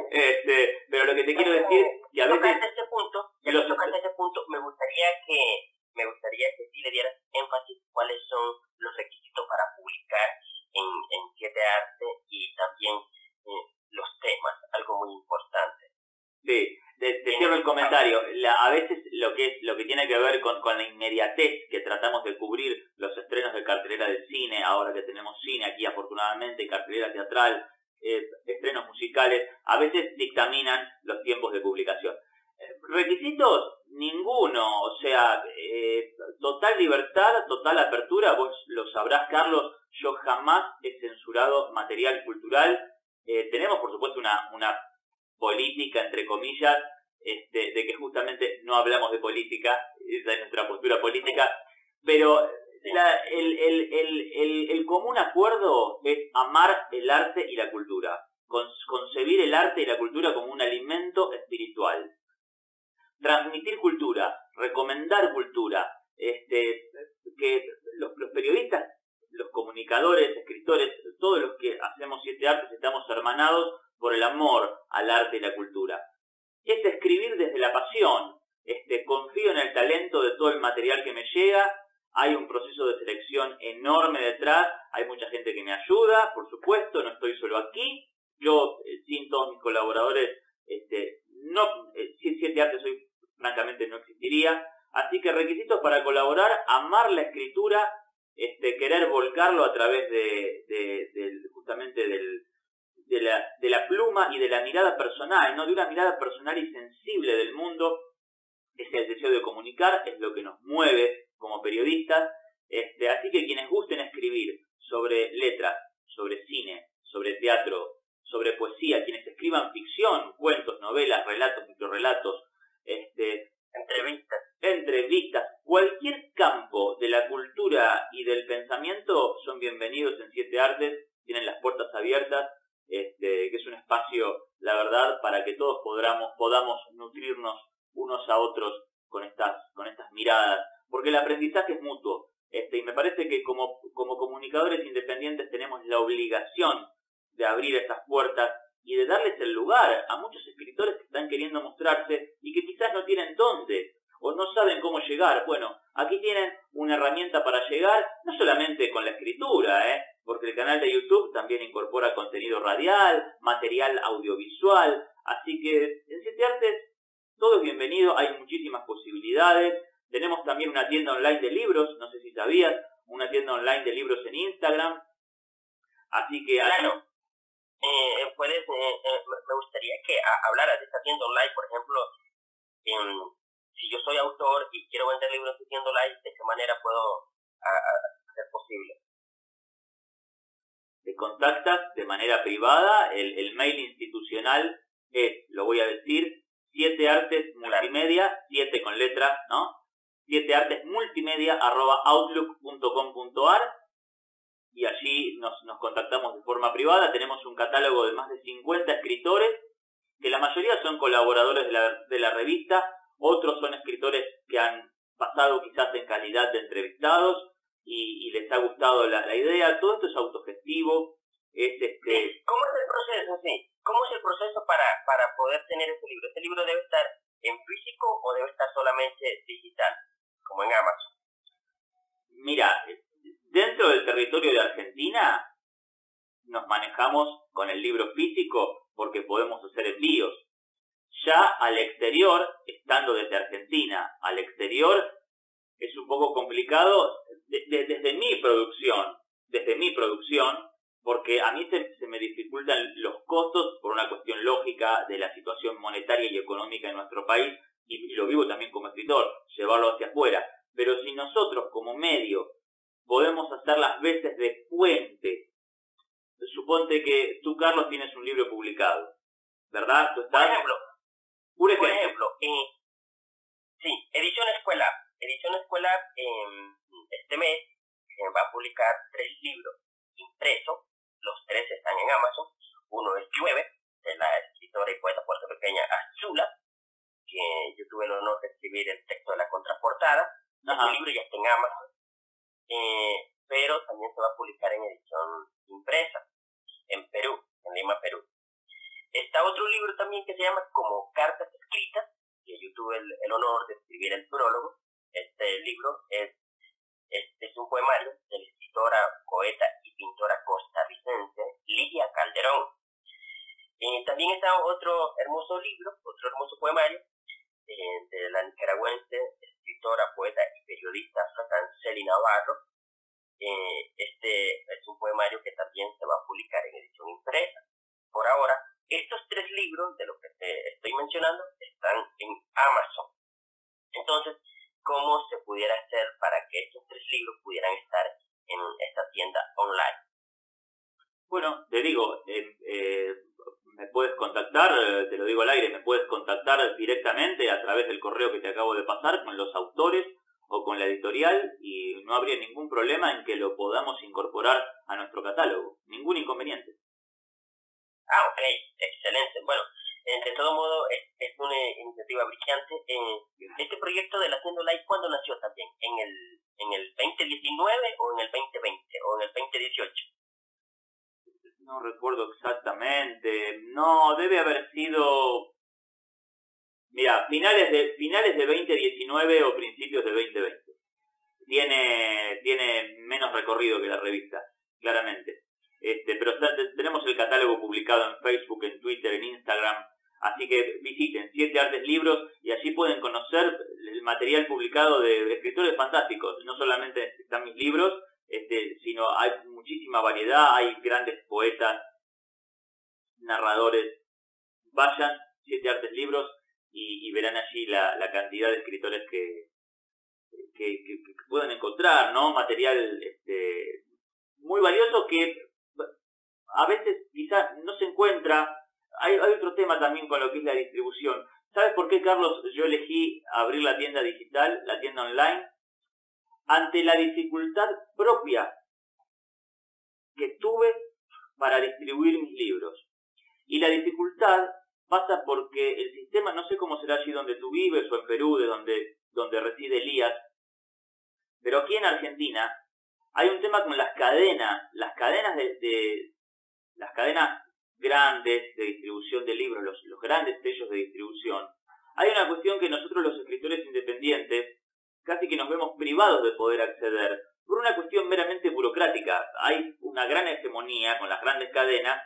este, pero lo que te quiero decir que a veces...
Este punto, ya los... tocaste este punto, me gustaría que me gustaría que sí le dieras énfasis cuáles son los requisitos para publicar en, en siete arte y también eh, los temas, algo muy importante.
Sí, te, te cierro el comentario. La, a veces lo que es lo que tiene que ver con, con la inmediatez que tratamos de cubrir los estrenos de cartelera del cine, ahora que tenemos cine aquí afortunadamente, cartelera teatral, eh, estrenos musicales, a veces dictaminan los tiempos de publicación. Eh, requisitos, ninguno, o sea, eh, total libertad, total apertura, vos lo sabrás, Carlos, yo jamás he censurado material cultural. Eh, tenemos por supuesto una, una política, entre comillas, este, de que justamente no hablamos de política, esa es nuestra postura política, pero la, el, el, el, el, el común acuerdo es amar el arte y la cultura, con, concebir el arte y la cultura como un alimento espiritual, transmitir cultura, recomendar cultura, este, que los, los periodistas, los comunicadores, escritores, todos los que hacemos siete artes estamos hermanados por el amor al arte y la cultura. Es escribir desde la pasión. Este, confío en el talento de todo el material que me llega. Hay un proceso de selección enorme detrás. Hay mucha gente que me ayuda, por supuesto. No estoy solo aquí. Yo, eh, sin todos mis colaboradores, este, no, eh, sin siete artes hoy, francamente, no existiría. Así que requisitos para colaborar: amar la escritura, este, querer volcarlo a través de, de, de justamente del De la, de la pluma y de la mirada personal, ¿no? De una mirada personal y sensible del mundo. Es el deseo de comunicar, es lo que nos mueve como periodistas. Este, así que quienes gusten escribir sobre letras, sobre cine, sobre teatro, sobre poesía, quienes escriban ficción, cuentos, novelas, relatos, microrelatos, este,
entrevistas,
entrevistas, cualquier campo de la cultura y del pensamiento son bienvenidos en Siete Artes, tienen las puertas abiertas. Este, que es un espacio, la verdad, para que todos podamos, podamos nutrirnos unos a otros con estas, con estas miradas, porque el aprendizaje es mutuo, este, y me parece que como, como comunicadores independientes tenemos la obligación de abrir estas puertas y de darles el lugar a muchos escritores que están queriendo mostrarse y que quizás no tienen dónde, o no saben cómo llegar. Bueno, aquí tienen una herramienta para llegar, no solamente con la escritura, ¿eh? Porque el canal de YouTube también incorpora contenido radial, material audiovisual, así que en siete artes todo es bienvenido, hay muchísimas posibilidades. Tenemos también una tienda online de libros, no sé si sabías, una tienda online de libros en Instagram, así que...
Claro, eh, puedes, eh, eh, me gustaría que hablaras de esta tienda online, por ejemplo, eh, si yo soy autor y quiero vender libros en tienda online, ¿de qué manera puedo a, a hacer posible?
Te contactas de manera privada, el, el mail institucional es, lo voy a decir, siete artes multimedia, siete con letra, ¿no? siete artes multimedia arroba outlook punto com punto ar, y allí nos, nos contactamos de forma privada. Tenemos un catálogo de más de cincuenta escritores, que la mayoría son colaboradores de la, de la revista, otros son escritores que han pasado quizás en calidad de entrevistados, Y, y les ha gustado la, la idea. Todo esto es autogestivo, es este...
¿Cómo es el proceso? Sí. ¿Cómo es el proceso para, para poder tener este libro? ¿Este libro debe estar en físico o debe estar solamente digital, como en Amazon?
Mira, dentro del territorio de Argentina nos manejamos con el libro físico porque podemos hacer envíos. Ya al exterior, estando desde Argentina al exterior, es un poco complicado de, de, desde mi producción, desde mi producción, porque a mí se, se me dificultan los costos por una cuestión lógica de la situación monetaria y económica en nuestro país, y, y lo vivo también como escritor, llevarlo hacia afuera. Pero si nosotros como medio podemos hacer las veces de puente, suponte que tú, Carlos, tienes un libro publicado, ¿verdad? ¿Tú estás?
Por ejemplo,
por ejemplo,
por ejemplo eh, sí, Edición Escuela. Edición Escuela eh, este mes eh, va a publicar tres libros impresos, los tres están en Amazon. Uno es Llueve, de la escritora y poeta puertorriqueña Azula, que yo tuve el honor de escribir el texto de la contraportada. Este libro ya está en Amazon. Eh, pero también se va a publicar en edición impresa, en Perú, en Lima, Perú. Está otro libro también que se llama Como Cartas Escritas, que yo tuve el, el honor de escribir el prólogo. Este libro es, es, es un poemario de la escritora, poeta y pintora costarricense Lidia Calderón. Eh, también está otro hermoso libro, otro hermoso poemario, eh, de la nicaragüense escritora, poeta y periodista Franceli Navarro. Eh, este es un poemario que también se va a publicar en edición impresa. Por ahora, estos tres libros de los que te estoy mencionando están en Amazon. Entonces, ¿cómo se pudiera hacer para que estos tres libros pudieran estar en esta tienda online?
Bueno, te digo, eh, eh, me puedes contactar, eh, te lo digo al aire, me puedes contactar directamente a través del correo que te acabo de pasar con los autores o con la editorial y no habría ningún problema en que lo podamos incorporar a nuestro catálogo, ningún inconveniente.
Ah, ok, excelente. Bueno, eh, de todo modo es, es una iniciativa brillante. Eh, este proyecto de la tienda online, ¿cuándo nació también? ¿En el, en el veinte diecinueve o en el veinte veinte o en el veinte dieciocho?
No recuerdo exactamente. No, debe haber sido... Mira, finales de finales de veinte diecinueve o principios de veinte veinte. Tiene, tiene menos recorrido que la revista, claramente. Este, pero está, tenemos el catálogo publicado en Facebook, en Twitter, en Instagram. Así que visiten Siete Artes Libros y allí pueden conocer el material publicado de escritores fantásticos. No solamente están mis libros, este, sino hay muchísima variedad, hay grandes poetas, narradores. Vayan, Siete Artes Libros, y, y verán allí la, la cantidad de escritores que, que, que, que pueden encontrar, ¿no? Material este, muy valioso que a veces quizás no se encuentra. Hay, hay otro tema también con lo que es la distribución. ¿Sabes por qué, Carlos, yo elegí abrir la tienda digital, la tienda online? Ante la dificultad propia que tuve para distribuir mis libros. Y la dificultad pasa porque el sistema, no sé cómo será allí donde tú vives o en Perú, de donde, donde reside Elías, pero aquí en Argentina hay un tema con las cadenas, las cadenas de, de las cadenas grandes de distribución de libros, los, los grandes sellos de distribución. Hay una cuestión que nosotros los escritores independientes casi que nos vemos privados de poder acceder por una cuestión meramente burocrática. Hay una gran hegemonía con las grandes cadenas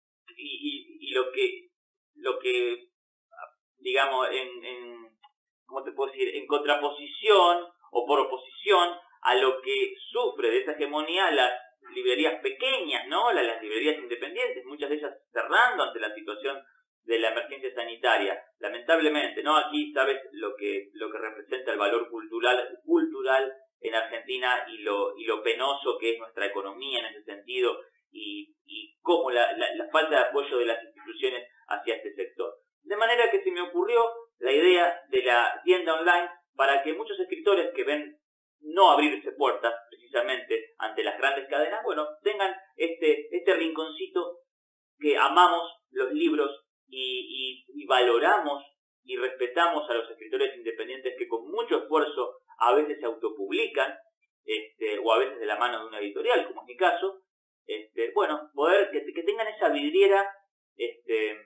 y, y, y lo que lo que digamos en, en ¿cómo te puedo decir? En contraposición o por oposición a lo que sufre de esa hegemonía las librerías pequeñas, ¿no? Las, las librerías independientes, muchas de ellas cerrando ante la situación de la emergencia sanitaria. Lamentablemente, ¿no? Aquí sabes lo que lo que representa el valor cultural cultural en Argentina y lo y lo penoso que es nuestra economía en ese sentido y, y cómo la, la, la falta de apoyo de las instituciones hacia este sector. De manera que se me ocurrió la idea de la tienda online para que muchos escritores que ven no abrirse puertas precisamente ante las grandes cadenas, bueno, tengan este, este rinconcito que amamos los libros y, y, y valoramos y respetamos a los escritores independientes que con mucho esfuerzo a veces se autopublican, este, o a veces de la mano de una editorial, como es mi caso. Este, bueno, poder que, que tengan esa vidriera, este,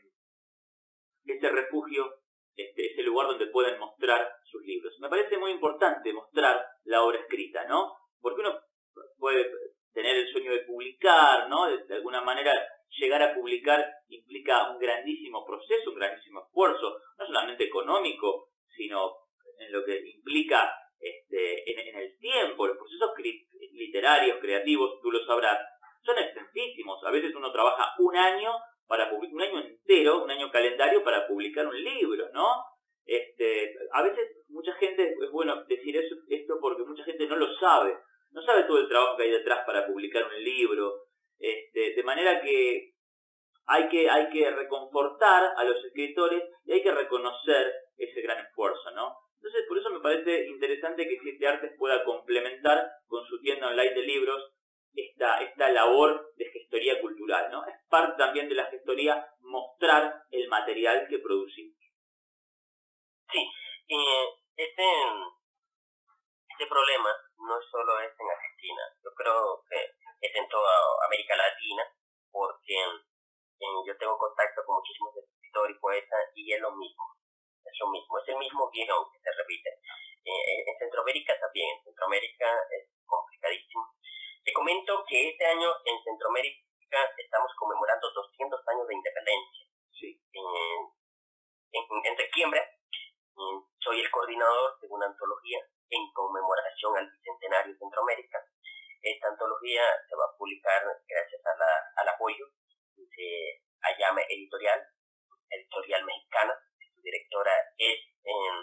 ese refugio, este, ese lugar donde pueden mostrar sus libros. Me parece muy importante mostrar la obra escrita, ¿no? Porque uno puede tener el sueño de publicar, ¿no? De, de alguna manera llegar a publicar implica un grandísimo proceso, un grandísimo esfuerzo, no solamente económico, sino en lo que implica este, en, en el tiempo. Los procesos cri literarios, creativos, tú lo sabrás, son extensísimos. A veces uno trabaja un año para publicar, un año entero, un año calendario para publicar un libro, ¿no? Este, a veces mucha gente, es bueno decir eso, esto porque mucha gente no lo sabe, no sabe todo el trabajo que hay detrás para publicar un libro, este, de manera que hay que hay que reconfortar a los escritores y hay que reconocer ese gran esfuerzo, ¿no? Entonces, por eso me parece interesante que Siete Artes pueda complementar con su tienda online de libros esta, esta labor de gestoría cultural, ¿no? Es parte también de la gestoría mostrar el material que producimos.
Sí, eh, este, este problema no solo es en Argentina. Yo creo contacto con muchísimos escritores y poetas y es lo mismo, es lo mismo, es el mismo guión que se repite. Eh, en Centroamérica también, en Centroamérica es complicadísimo. Te comento que este año en Centroamérica estamos conmemorando doscientos años de independencia.
Sí.
En, en, en septiembre soy el coordinador de una antología en conmemoración al Bicentenario de Centroamérica. Esta antología se va a publicar gracias a la, al apoyo de Ayame Editorial, editorial mexicana. Su directora es eh,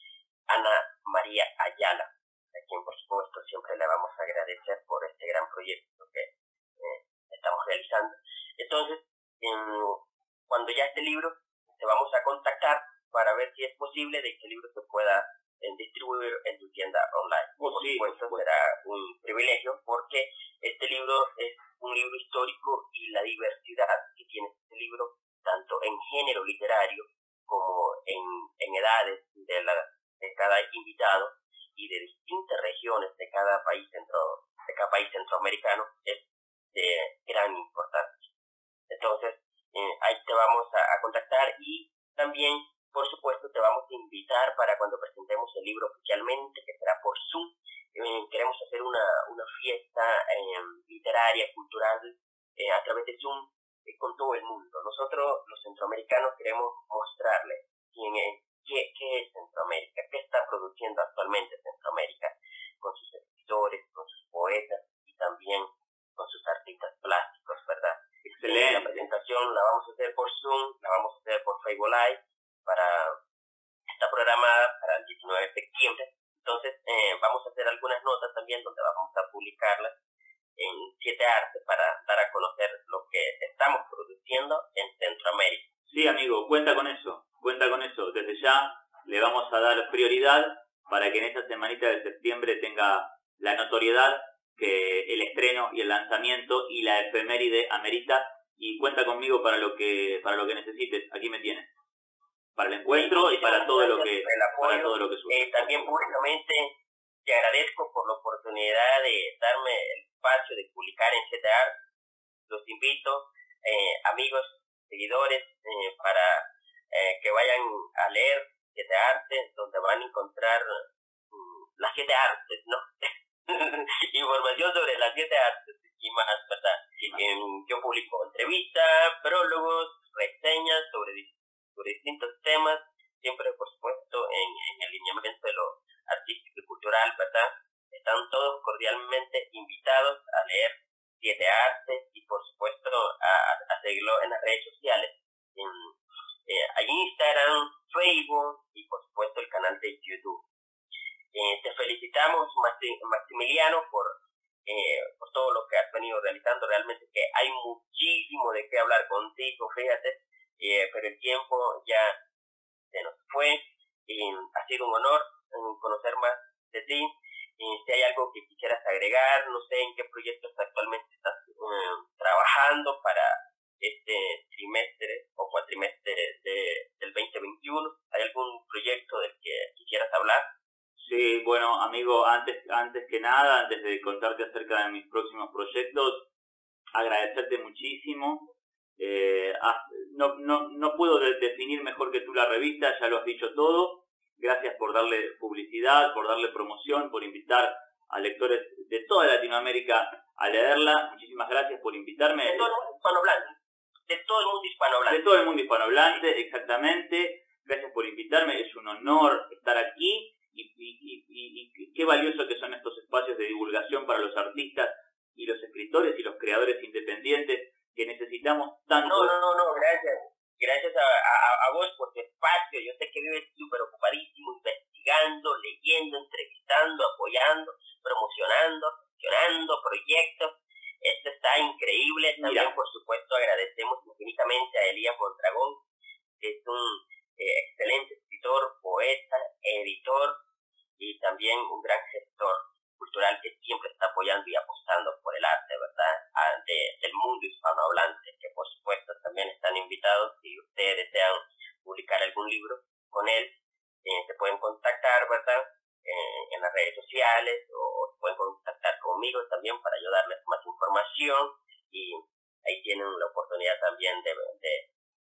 Ana María Ayala, a quien por supuesto siempre le vamos a agradecer por este gran proyecto que eh, estamos realizando. Entonces, eh, cuando ya este libro, te vamos a contactar para ver si es posible de que el libro se pueda eh, distribuir en tu tienda online.
Oh,
por
sí,
supuesto,
pues.
será un privilegio porque este libro es un libro histórico y la diversidad que tiene este libro, tanto en género literario como en, en edades de, la, de cada invitado y de distintas regiones de cada país centro, de cada país centroamericano, es de gran importancia. Entonces, eh, ahí te vamos a, a contactar y también, por supuesto, te vamos a invitar para cuando presentemos el libro oficialmente, que será por Zoom. Eh, queremos hacer una, una fiesta eh, literaria, cultural, eh, a través de Zoom, eh, con todo el mundo. Nosotros, los centroamericanos, queremos mostrarles quién es, qué, qué es Centroamérica, qué está produciendo actualmente Centroamérica, con sus escritores, con sus poetas y también con sus artistas plásticos, ¿verdad?
Excelente.
La presentación la vamos a hacer por Zoom, la vamos a hacer por Facebook Live, para está programada para el diecinueve de septiembre. Entonces eh, vamos a hacer algunas notas también donde vamos a publicarlas en Siete Artes para dar a conocer lo que estamos produciendo en Centroamérica.
Sí, amigo, cuenta con eso, cuenta con eso. Desde ya le vamos a dar prioridad para que en esta semanita de septiembre tenga la notoriedad que el estreno y el lanzamiento y la efeméride amerita, y cuenta conmigo para lo que para lo que necesites. Aquí me tienes, para el encuentro
sí,
y para todo lo que
para
todo lo que surja.
Eh, también públicamente te agradezco por la oportunidad de darme el espacio de publicar en Siete Artes. Los invito, eh, amigos, seguidores, eh, para eh, que vayan a leer Siete Artes, donde van a encontrar um, las siete artes, ¿no? Información sobre las siete artes y más, ¿verdad? Eh, yo publico entrevistas, prólogos, reseñas sobre, sobre distintos temas, siempre por supuesto en, en el lineamiento de lo artístico y cultural, ¿verdad? Están todos cordialmente invitados a leer Siete Artes y por supuesto a, a seguirlo en las redes sociales, en eh, Instagram, Facebook y por supuesto el canal de YouTube. Eh, te felicitamos, Maximiliano, por, eh, por todo lo que has venido realizando. Realmente que hay muchísimo de qué hablar contigo, fíjate, eh, pero el tiempo ya se nos fue y ha sido un honor eh, conocer más de ti. Y si hay algo que quisieras agregar, no sé en qué proyectos actualmente estás eh, trabajando para este trimestre o cuatrimestre de, del veinte veintiuno. ¿Hay algún proyecto del que quisieras hablar?
Sí, bueno, amigo, antes, antes que nada, antes de contarte acerca de mis próximos proyectos, agradecerte muchísimo. Eh, no, no, no puedo de definir mejor que tú la revista, ya lo has dicho todo. Gracias por darle publicidad, por darle promoción, por invitar a lectores de toda Latinoamérica a leerla. Muchísimas gracias por invitarme.
De todo el mundo hispanohablante. De todo el mundo hispanohablante.
De todo el mundo hispanohablante, exactamente. Gracias por invitarme, es un honor estar aquí. Y, y, y, y qué valioso que son estos espacios de divulgación para los artistas y los escritores y los creadores independientes que necesitamos tanto.
No, no, no, no, gracias. Gracias a, a, a vos por tu espacio. Yo sé que vives súper ocupadísimo, investigando, leyendo, entrevistando, apoyando, promocionando, gestionando proyectos. Esto está increíble. También, Mira. por supuesto, agradecemos infinitamente a Elías Mondragón, que es un eh, excelente escritor, poeta, editor y también un gran gestor cultural que siempre está apoyando y apostando por el arte, ¿verdad? De, del mundo hispanohablante, que por supuesto también están invitados. Si ustedes desean publicar algún libro con él, eh, se pueden contactar, ¿verdad? Eh, en las redes sociales o se pueden contactar conmigo también para ayudarles más información y ahí tienen la oportunidad también de, de publicar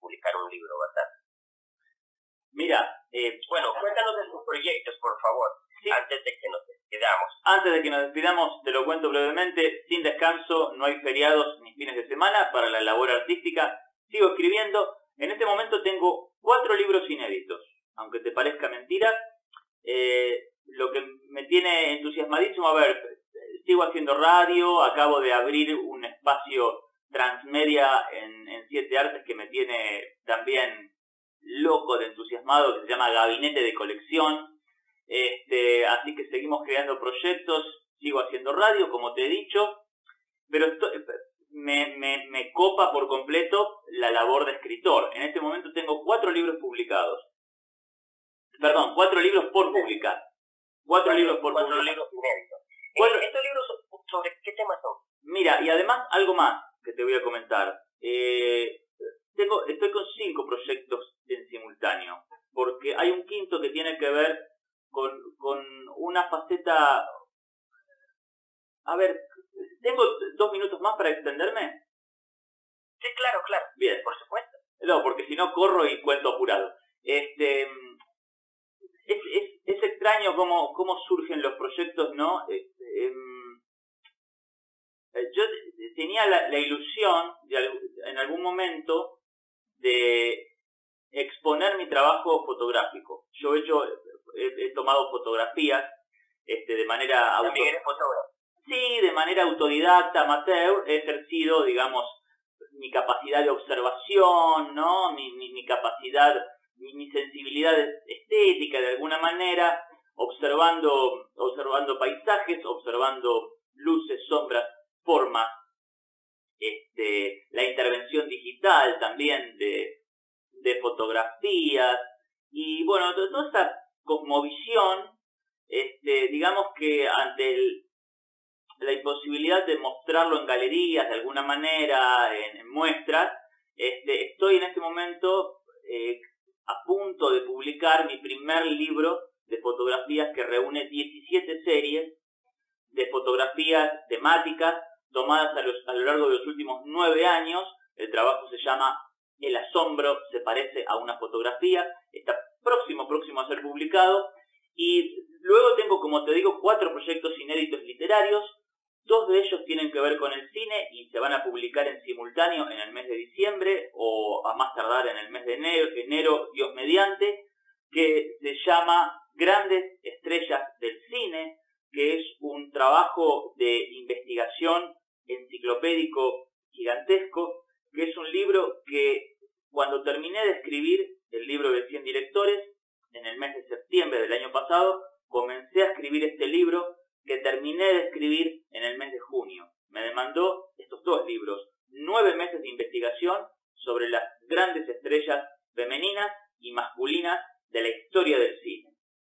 libro, ¿verdad?
Mira, eh,
bueno, cuéntanos de tus proyectos, por favor, sí. antes de que nos despidamos.
Antes de que nos despidamos, te lo cuento brevemente, sin descanso, no hay feriados ni fines de semana para la labor artística, sigo escribiendo. En este momento tengo cuatro libros inéditos, aunque te parezca mentira. Eh, lo que me tiene entusiasmadísimo, a ver, sigo haciendo radio, acabo de abrir un espacio transmedia en, en Siete Artes que me tiene también loco de entusiasmado, que se llama Gabinete de Colección. Este, así que seguimos creando proyectos, sigo haciendo radio, como te he dicho, pero estoy, me, me, me copa por completo la labor de escritor. En este momento tengo cuatro libros publicados. Perdón, cuatro libros por publicar. Cuatro, cuatro libros por
cuatro
publicar.
libros inéditos.
Cuatro...
¿Estos libros sobre qué temas son?
Mira, y además algo más que te voy a comentar. Eh, tengo, estoy con cinco proyectos en simultáneo, porque hay un quinto que tiene que ver con, con una faceta... A ver, ¿tengo dos minutos más para extenderme?
Sí, claro, claro.
Bien.
Por supuesto.
No, porque si no corro y cuento apurado. Este... Es, es, es extraño cómo, cómo surgen los proyectos, ¿no? Este, eh, yo tenía la, la ilusión de, en algún momento de exponer mi trabajo fotográfico. Yo he hecho, he, he tomado fotografías este, de manera auto...
¿También eres fotógrafo?
Sí, de manera autodidacta, amateur, he ejercido, digamos, mi capacidad de observación, ¿no? Mi, mi, mi capacidad... Mi, mi sensibilidad estética de alguna manera, observando, observando paisajes, observando luces, sombras, formas, este, la intervención digital también de, de fotografías, y bueno, toda esta cosmovisión, este, digamos que ante el, la imposibilidad de mostrarlo en galerías de alguna manera, en, en muestras, este, estoy en este momento... Eh, a punto de publicar mi primer libro de fotografías que reúne diecisiete series de fotografías temáticas tomadas a, los, a lo largo de los últimos nueve años. El trabajo se llama El asombro se parece a una fotografía. Está próximo, próximo a ser publicado. Y luego tengo, como te digo, cuatro proyectos inéditos literarios. Dos de ellos tienen que ver con el cine y se van a publicar en simultáneo en el mes de diciembre o a más tardar en el mes de enero, enero Dios mediante, que se llama Grandes Estrellas del Cine, que es un trabajo de investigación enciclopédico gigantesco, que es un libro que cuando terminé de escribir el libro de cien directores, en el mes de septiembre del año pasado, comencé a escribir este libro que terminé de escribir en el mes de junio. Me demandó estos dos libros, nueve meses de investigación sobre las grandes estrellas femeninas y masculinas de la historia del cine.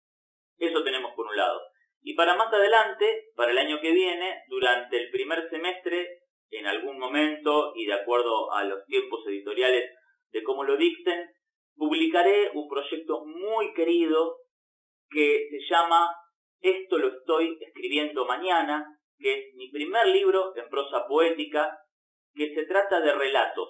Eso tenemos por un lado. Y para más adelante, para el año que viene, durante el primer semestre, en algún momento y de acuerdo a los tiempos editoriales de cómo lo dicten, publicaré un proyecto muy querido que se llama Esto lo estoy escribiendo mañana, que es mi primer libro en prosa poética, que se trata de relatos.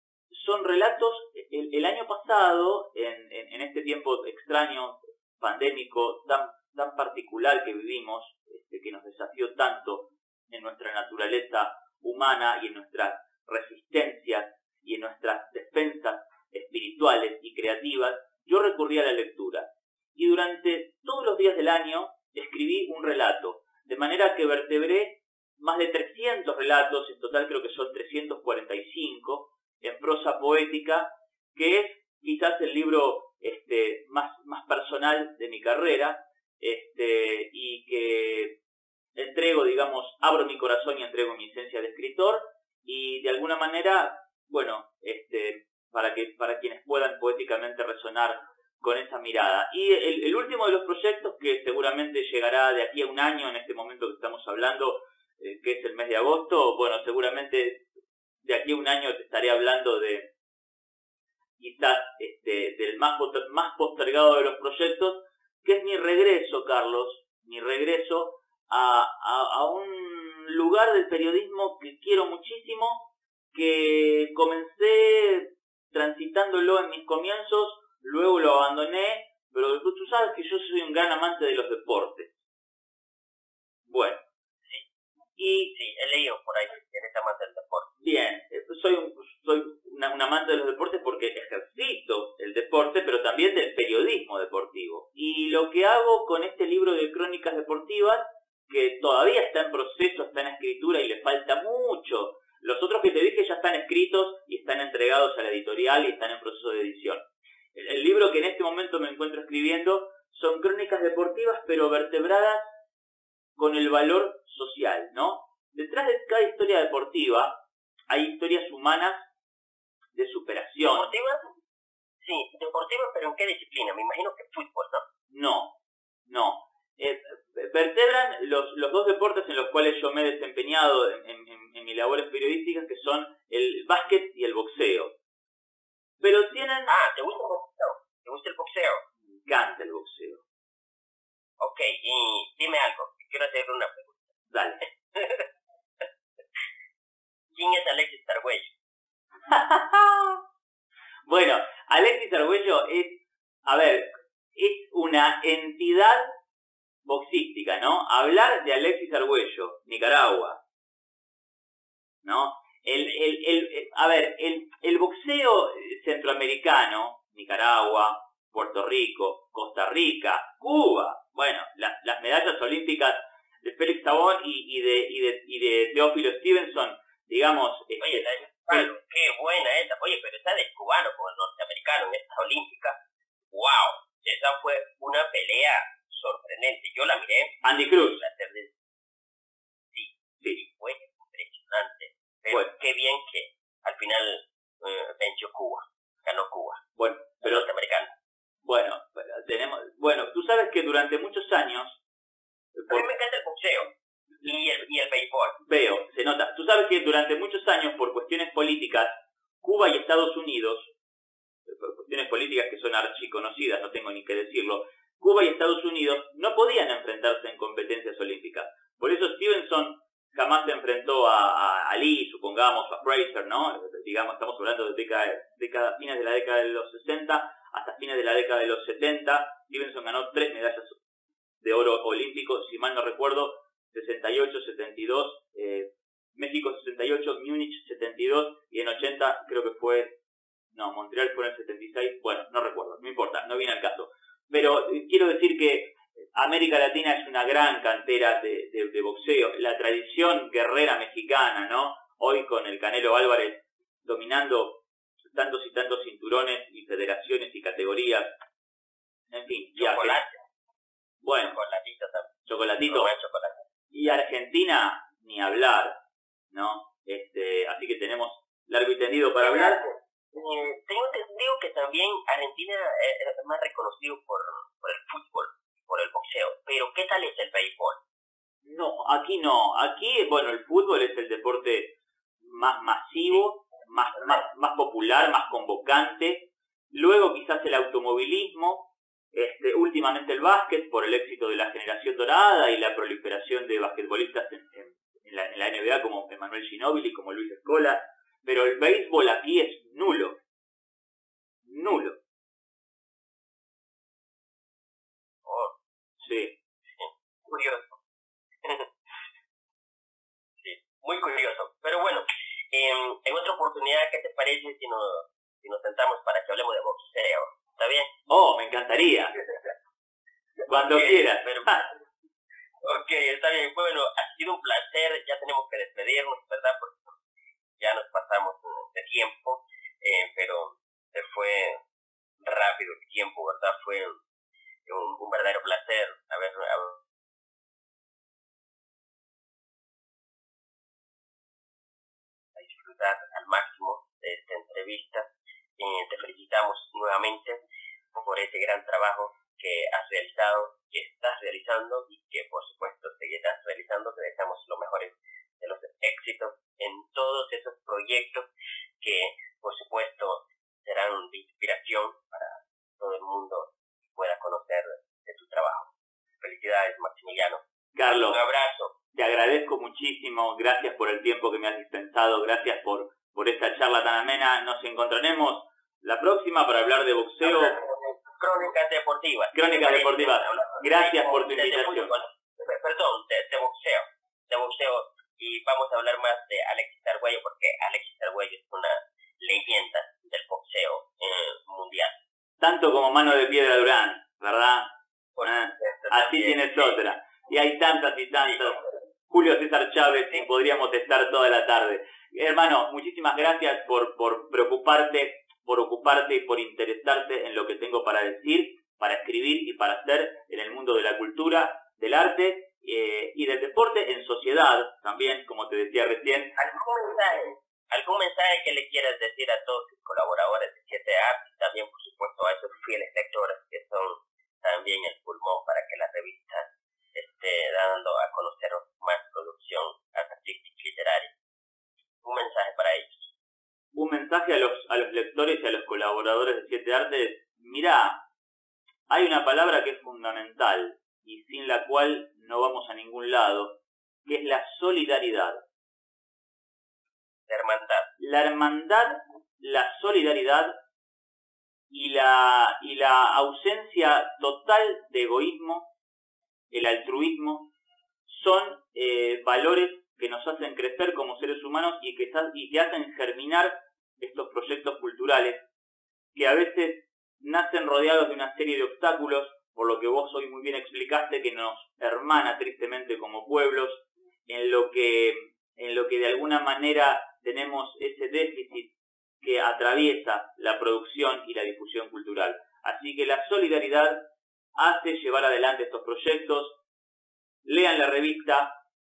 Son relatos, el, el año pasado, en, en, en este tiempo extraño, pandémico, tan, tan particular que vivimos, este, que nos desafió tanto en nuestra naturaleza humana y en nuestras resistencias y en nuestras defensas espirituales y creativas, yo recurrí a la lectura. Y durante todos los días del año escribí un relato, de manera que vertebré más de trescientos relatos, en total creo que son trescientos cuarenta y cinco, en prosa poética, que es quizás el libro este, más, más personal de mi carrera, este, y que entrego, digamos, abro mi corazón y entrego mi esencia de escritor, y de alguna manera, bueno, este, para, que, para quienes puedan poéticamente resonar con esa mirada. Y el, el último de los proyectos, que seguramente llegará de aquí a un año, en este momento que estamos hablando, eh, que es el mes de agosto, bueno, seguramente de aquí a un año te estaré hablando de quizás este, del más, más postergado de los proyectos, que es mi regreso, Carlos, mi regreso a, a, a un lugar del periodismo que quiero muchísimo, que comencé transitándolo en mis comienzos, luego lo abandoné, pero tú sabes que yo soy un gran amante de los deportes. Bueno,
sí,
y
sí, he leído por ahí que eres amante del deporte.
Bien, soy, un, soy una, un amante de los deportes porque ejercito el deporte, pero también del periodismo deportivo. Y lo que hago con este libro de crónicas deportivas, que todavía está en proceso, está en escritura y le falta mucho. Los otros que te dije ya están escritos y están entregados a la editorial y están en proceso de edición. El, el libro que en este momento me encuentro escribiendo son crónicas deportivas, pero vertebradas con el valor social, ¿no? Detrás de cada historia deportiva hay historias humanas de superación.
¿Deportivas? Sí, deportivas, pero ¿en qué disciplina? Me imagino que fútbol, ¿no?
No, no. Eh, vertebran los, los dos deportes en los cuales yo me he desempeñado en, en, en mis labores periodísticas, que son el básquet y el boxeo. Pero tienen...
Ah, ¿te gusta el boxeo? ¿Te gusta el boxeo?
Me encanta el boxeo.
Ok, y dime algo, quiero hacerle una pregunta.
Dale.
¿Quién es Alexis Arguello?
Bueno, Alexis Arguello es, a ver, es una entidad boxística, ¿no? Hablar de Alexis Arguello, Nicaragua, ¿no? El, el, el, el, a ver, el, el boxeo centroamericano, Nicaragua, Puerto Rico, Costa Rica, Cuba, bueno, la, las medallas olímpicas de Félix Tabón y, y, de, y, de, y de Teófilo Stevenson, digamos...
Oye, este, Pablo, eh, qué buena esa. Oye, pero esa del cubano con el norteamericano en estas olímpicas, wow, esa fue una pelea sorprendente. Yo la miré.
Andy Cruz.
Sí, sí, fue impresionante. Pero bueno, qué bien que al final eh, venció Cuba, ganó Cuba.
Bueno, pero
norteamericano.
Bueno, tenemos, bueno, tú sabes que durante muchos años...
Por... A mí me encanta el boxeo y el, y el béisbol.
Veo, se nota. Tú sabes que durante muchos años, por cuestiones políticas, Cuba y Estados Unidos, por cuestiones políticas que son archiconocidas, no tengo ni que decirlo, Cuba y Estados Unidos no podían enfrentarse en competencias olímpicas. Por eso Stevenson jamás se enfrentó a, a, a Lee, supongamos, o a Fraser, ¿no? Digamos, estamos hablando de década, década, fines de la década de los sesenta hasta fines de la década de los setenta. Stevenson ganó tres medallas de oro olímpico, si mal no recuerdo, sesenta y ocho, setenta y dos, eh, México sesenta y ocho, Múnich setenta y dos, y en ochenta creo que fue, no, Montreal fue en el setenta y seis, bueno, no recuerdo, no importa, no viene al caso. Pero eh, quiero decir que América Latina es una gran cantera de, de, de boxeo, la tradición guerrera mexicana, ¿no? Hoy con el Canelo Álvarez dominando tantos y tantos cinturones y federaciones y categorías, en fin.
Chocolate.
Y bueno,
chocolatito también.
Chocolatito.
No, chocolate.
Y Argentina, ni hablar, ¿no? Este, así que tenemos largo y tendido para hablar.
Eh, tengo entendido que también Argentina es más reconocido por, por el fútbol, por el boxeo. Pero ¿qué tal es el béisbol?
No, aquí no. Aquí, bueno, el fútbol es el deporte más masivo, más, más, más popular, más convocante. Luego quizás el automovilismo. Este, últimamente el básquet, por el éxito de la generación dorada y la proliferación de basquetbolistas en, en, en, la, en la N B A como Emanuel Ginóbili, como Luis Scola. Pero el béisbol aquí es nulo. Nulo.
Oh.
Sí.
Curioso. Sí, muy curioso. Pero bueno, eh, en otra oportunidad, ¿qué te parece si nos, si nos sentamos para que hablemos de boxeo? ¿Está bien?
Oh, me encantaría. Cuando okay, quieras.
Pero, ok, está bien. Bueno, ha sido un placer. Ya tenemos que despedirnos, ¿verdad? Porque ya nos pasamos de tiempo, eh, pero se fue rápido el tiempo, ¿verdad? Fue un, un, un verdadero placer haber, haber a disfrutar al máximo de esta entrevista. Eh, te felicitamos nuevamente por ese gran trabajo que has realizado, que estás realizando y que por supuesto seguirás realizando. Te deseamos lo mejor de los éxitos en todos esos proyectos que por supuesto serán de inspiración para todo el mundo que pueda conocer de tu trabajo. Felicidades, Maximiliano.
Carlos,
un abrazo.
Te agradezco muchísimo, gracias por el tiempo que me has dispensado, gracias por, por esta charla tan amena. Nos encontraremos La próxima para hablar de boxeo.
Crónicas deportivas.
Crónicas deportivas. Gracias por tu invitación.
Perdón, de, de boxeo. De boxeo. Y vamos a hablar más de Alexis Arguello, porque Alexis Arguello es una leyenda del boxeo eh, mundial.
Tanto como Mano de Piedra Durán, ¿verdad? Ah, así tienes otra. Y hay tantas y tantas. Julio César Chávez, y podríamos estar toda la tarde. Hermano, muchísimas gracias por, por preocuparte, por ocuparte y por interesarte en lo que tengo para decir, para escribir y para hacer en el mundo de la cultura, del arte eh, y del deporte en sociedad también, como te decía recién.
¿Algún mensaje, algún mensaje que le quieras decir a todos tus colaboradores de siete Arte y también, por supuesto, a esos fieles lectores que son también el pulmón para que la revista esté dando a conocer más producción artística y literaria? Un mensaje para ellos.
Un mensaje a los, a los lectores y a los colaboradores de siete Artes. Mirá, hay una palabra que es fundamental y sin la cual no vamos a ningún lado, que es la solidaridad.
La hermandad.
La hermandad, la solidaridad y la, y la ausencia total de egoísmo, el altruismo, son eh, valores que nos hacen crecer como seres humanos y que, y que hacen germinar estos proyectos culturales que a veces nacen rodeados de una serie de obstáculos, por lo que vos hoy muy bien explicaste, que nos hermana tristemente como pueblos, en lo que, en lo que de alguna manera tenemos ese déficit que atraviesa la producción y la difusión cultural. Así que la solidaridad hace llevar adelante estos proyectos. Lean la revista,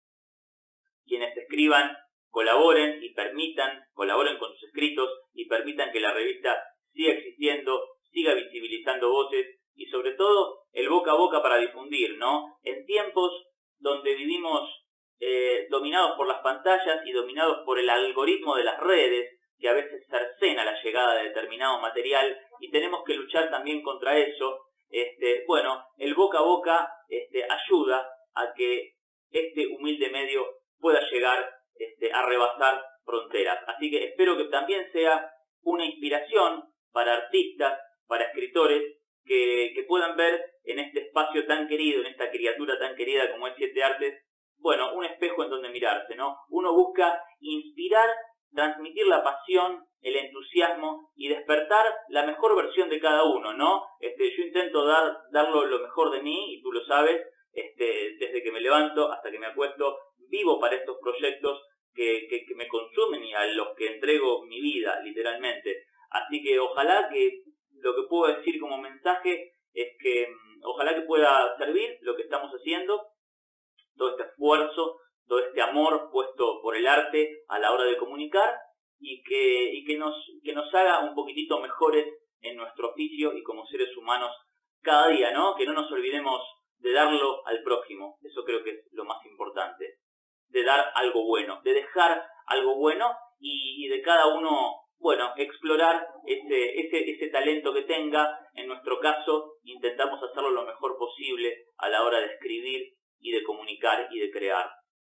quienes escriban, colaboren y permitan, colaboren con sus escritos y permitan que la revista siga existiendo, siga visibilizando voces y sobre todo el boca a boca para difundir, ¿no? En tiempos donde vivimos eh, dominados por las pantallas y dominados por el algoritmo de las redes, que a veces cercena la llegada de determinado material y tenemos que luchar también contra eso, este, bueno, el boca a boca este, ayuda a que este humilde medio pueda llegar este, a rebasar fronteras. Así que espero que también sea una inspiración para artistas, para escritores, que, que puedan ver en este espacio tan querido, en esta criatura tan querida como es siete Artes, bueno, un espejo en donde mirarse, ¿no? Uno busca inspirar, transmitir la pasión, el entusiasmo y despertar la mejor versión de cada uno, ¿no? Este, yo intento dar darlo lo mejor de mí, y tú lo sabes, este, desde que me levanto hasta que me acuesto, vivo para estos proyectos que, que, que me consumen y a los que entrego mi vida, literalmente. Así que ojalá que lo que puedo decir como mensaje es que ojalá que pueda servir lo que estamos haciendo, todo este esfuerzo, todo este amor puesto por el arte a la hora de comunicar y que, y que, nos, que nos haga un poquitito mejores en nuestro oficio y como seres humanos cada día, ¿no? Que no nos olvidemos de darlo al prójimo, eso creo que es lo más importante, de dar algo bueno, de dejar algo bueno y, y de cada uno, bueno, explorar ese, ese, ese talento que tenga. En nuestro caso intentamos hacerlo lo mejor posible a la hora de escribir y de comunicar y de crear.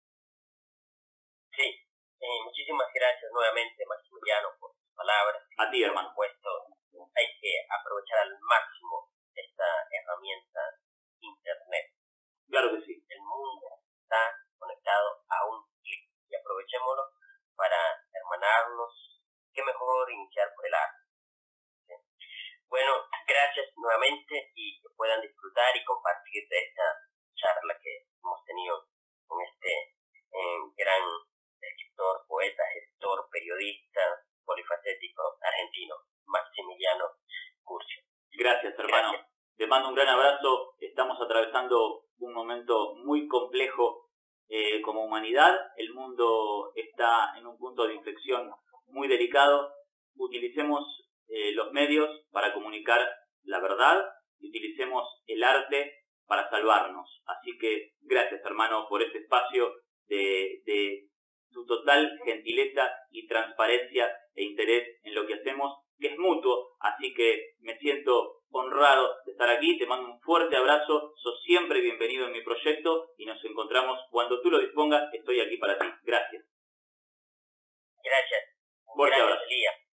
Sí, eh, muchísimas gracias nuevamente, Maximiliano, por tus palabras.
A ti, hermano.
Por supuesto, hay que aprovechar al máximo esta herramienta Internet.
Claro que sí.
El mundo está conectado a un clic y aprovechémoslo para hermanarnos. Qué mejor iniciar por el arte. ¿Sí? Bueno, gracias nuevamente y que puedan disfrutar y compartir de esta charla que hemos tenido con este eh, gran escritor, poeta, gestor, periodista, polifacético argentino, Maximiliano Curcio.
Gracias, hermano. Gracias. Te mando un gran abrazo. Estamos atravesando un momento muy complejo eh, como humanidad. El mundo está en un punto de inflexión muy delicado. Utilicemos eh, los medios para comunicar la verdad y utilicemos el arte para salvarnos. Así que gracias, hermano, por este espacio de, de tu total gentileza y transparencia e interés en lo que hacemos, que es mutuo. Así que me siento honrado de estar aquí. Te mando un fuerte abrazo. Sos siempre bienvenido en mi proyecto y nos encontramos cuando tú lo dispongas. Estoy aquí para ti. Gracias.
Gracias.
Fuerte abrazo.
Elías.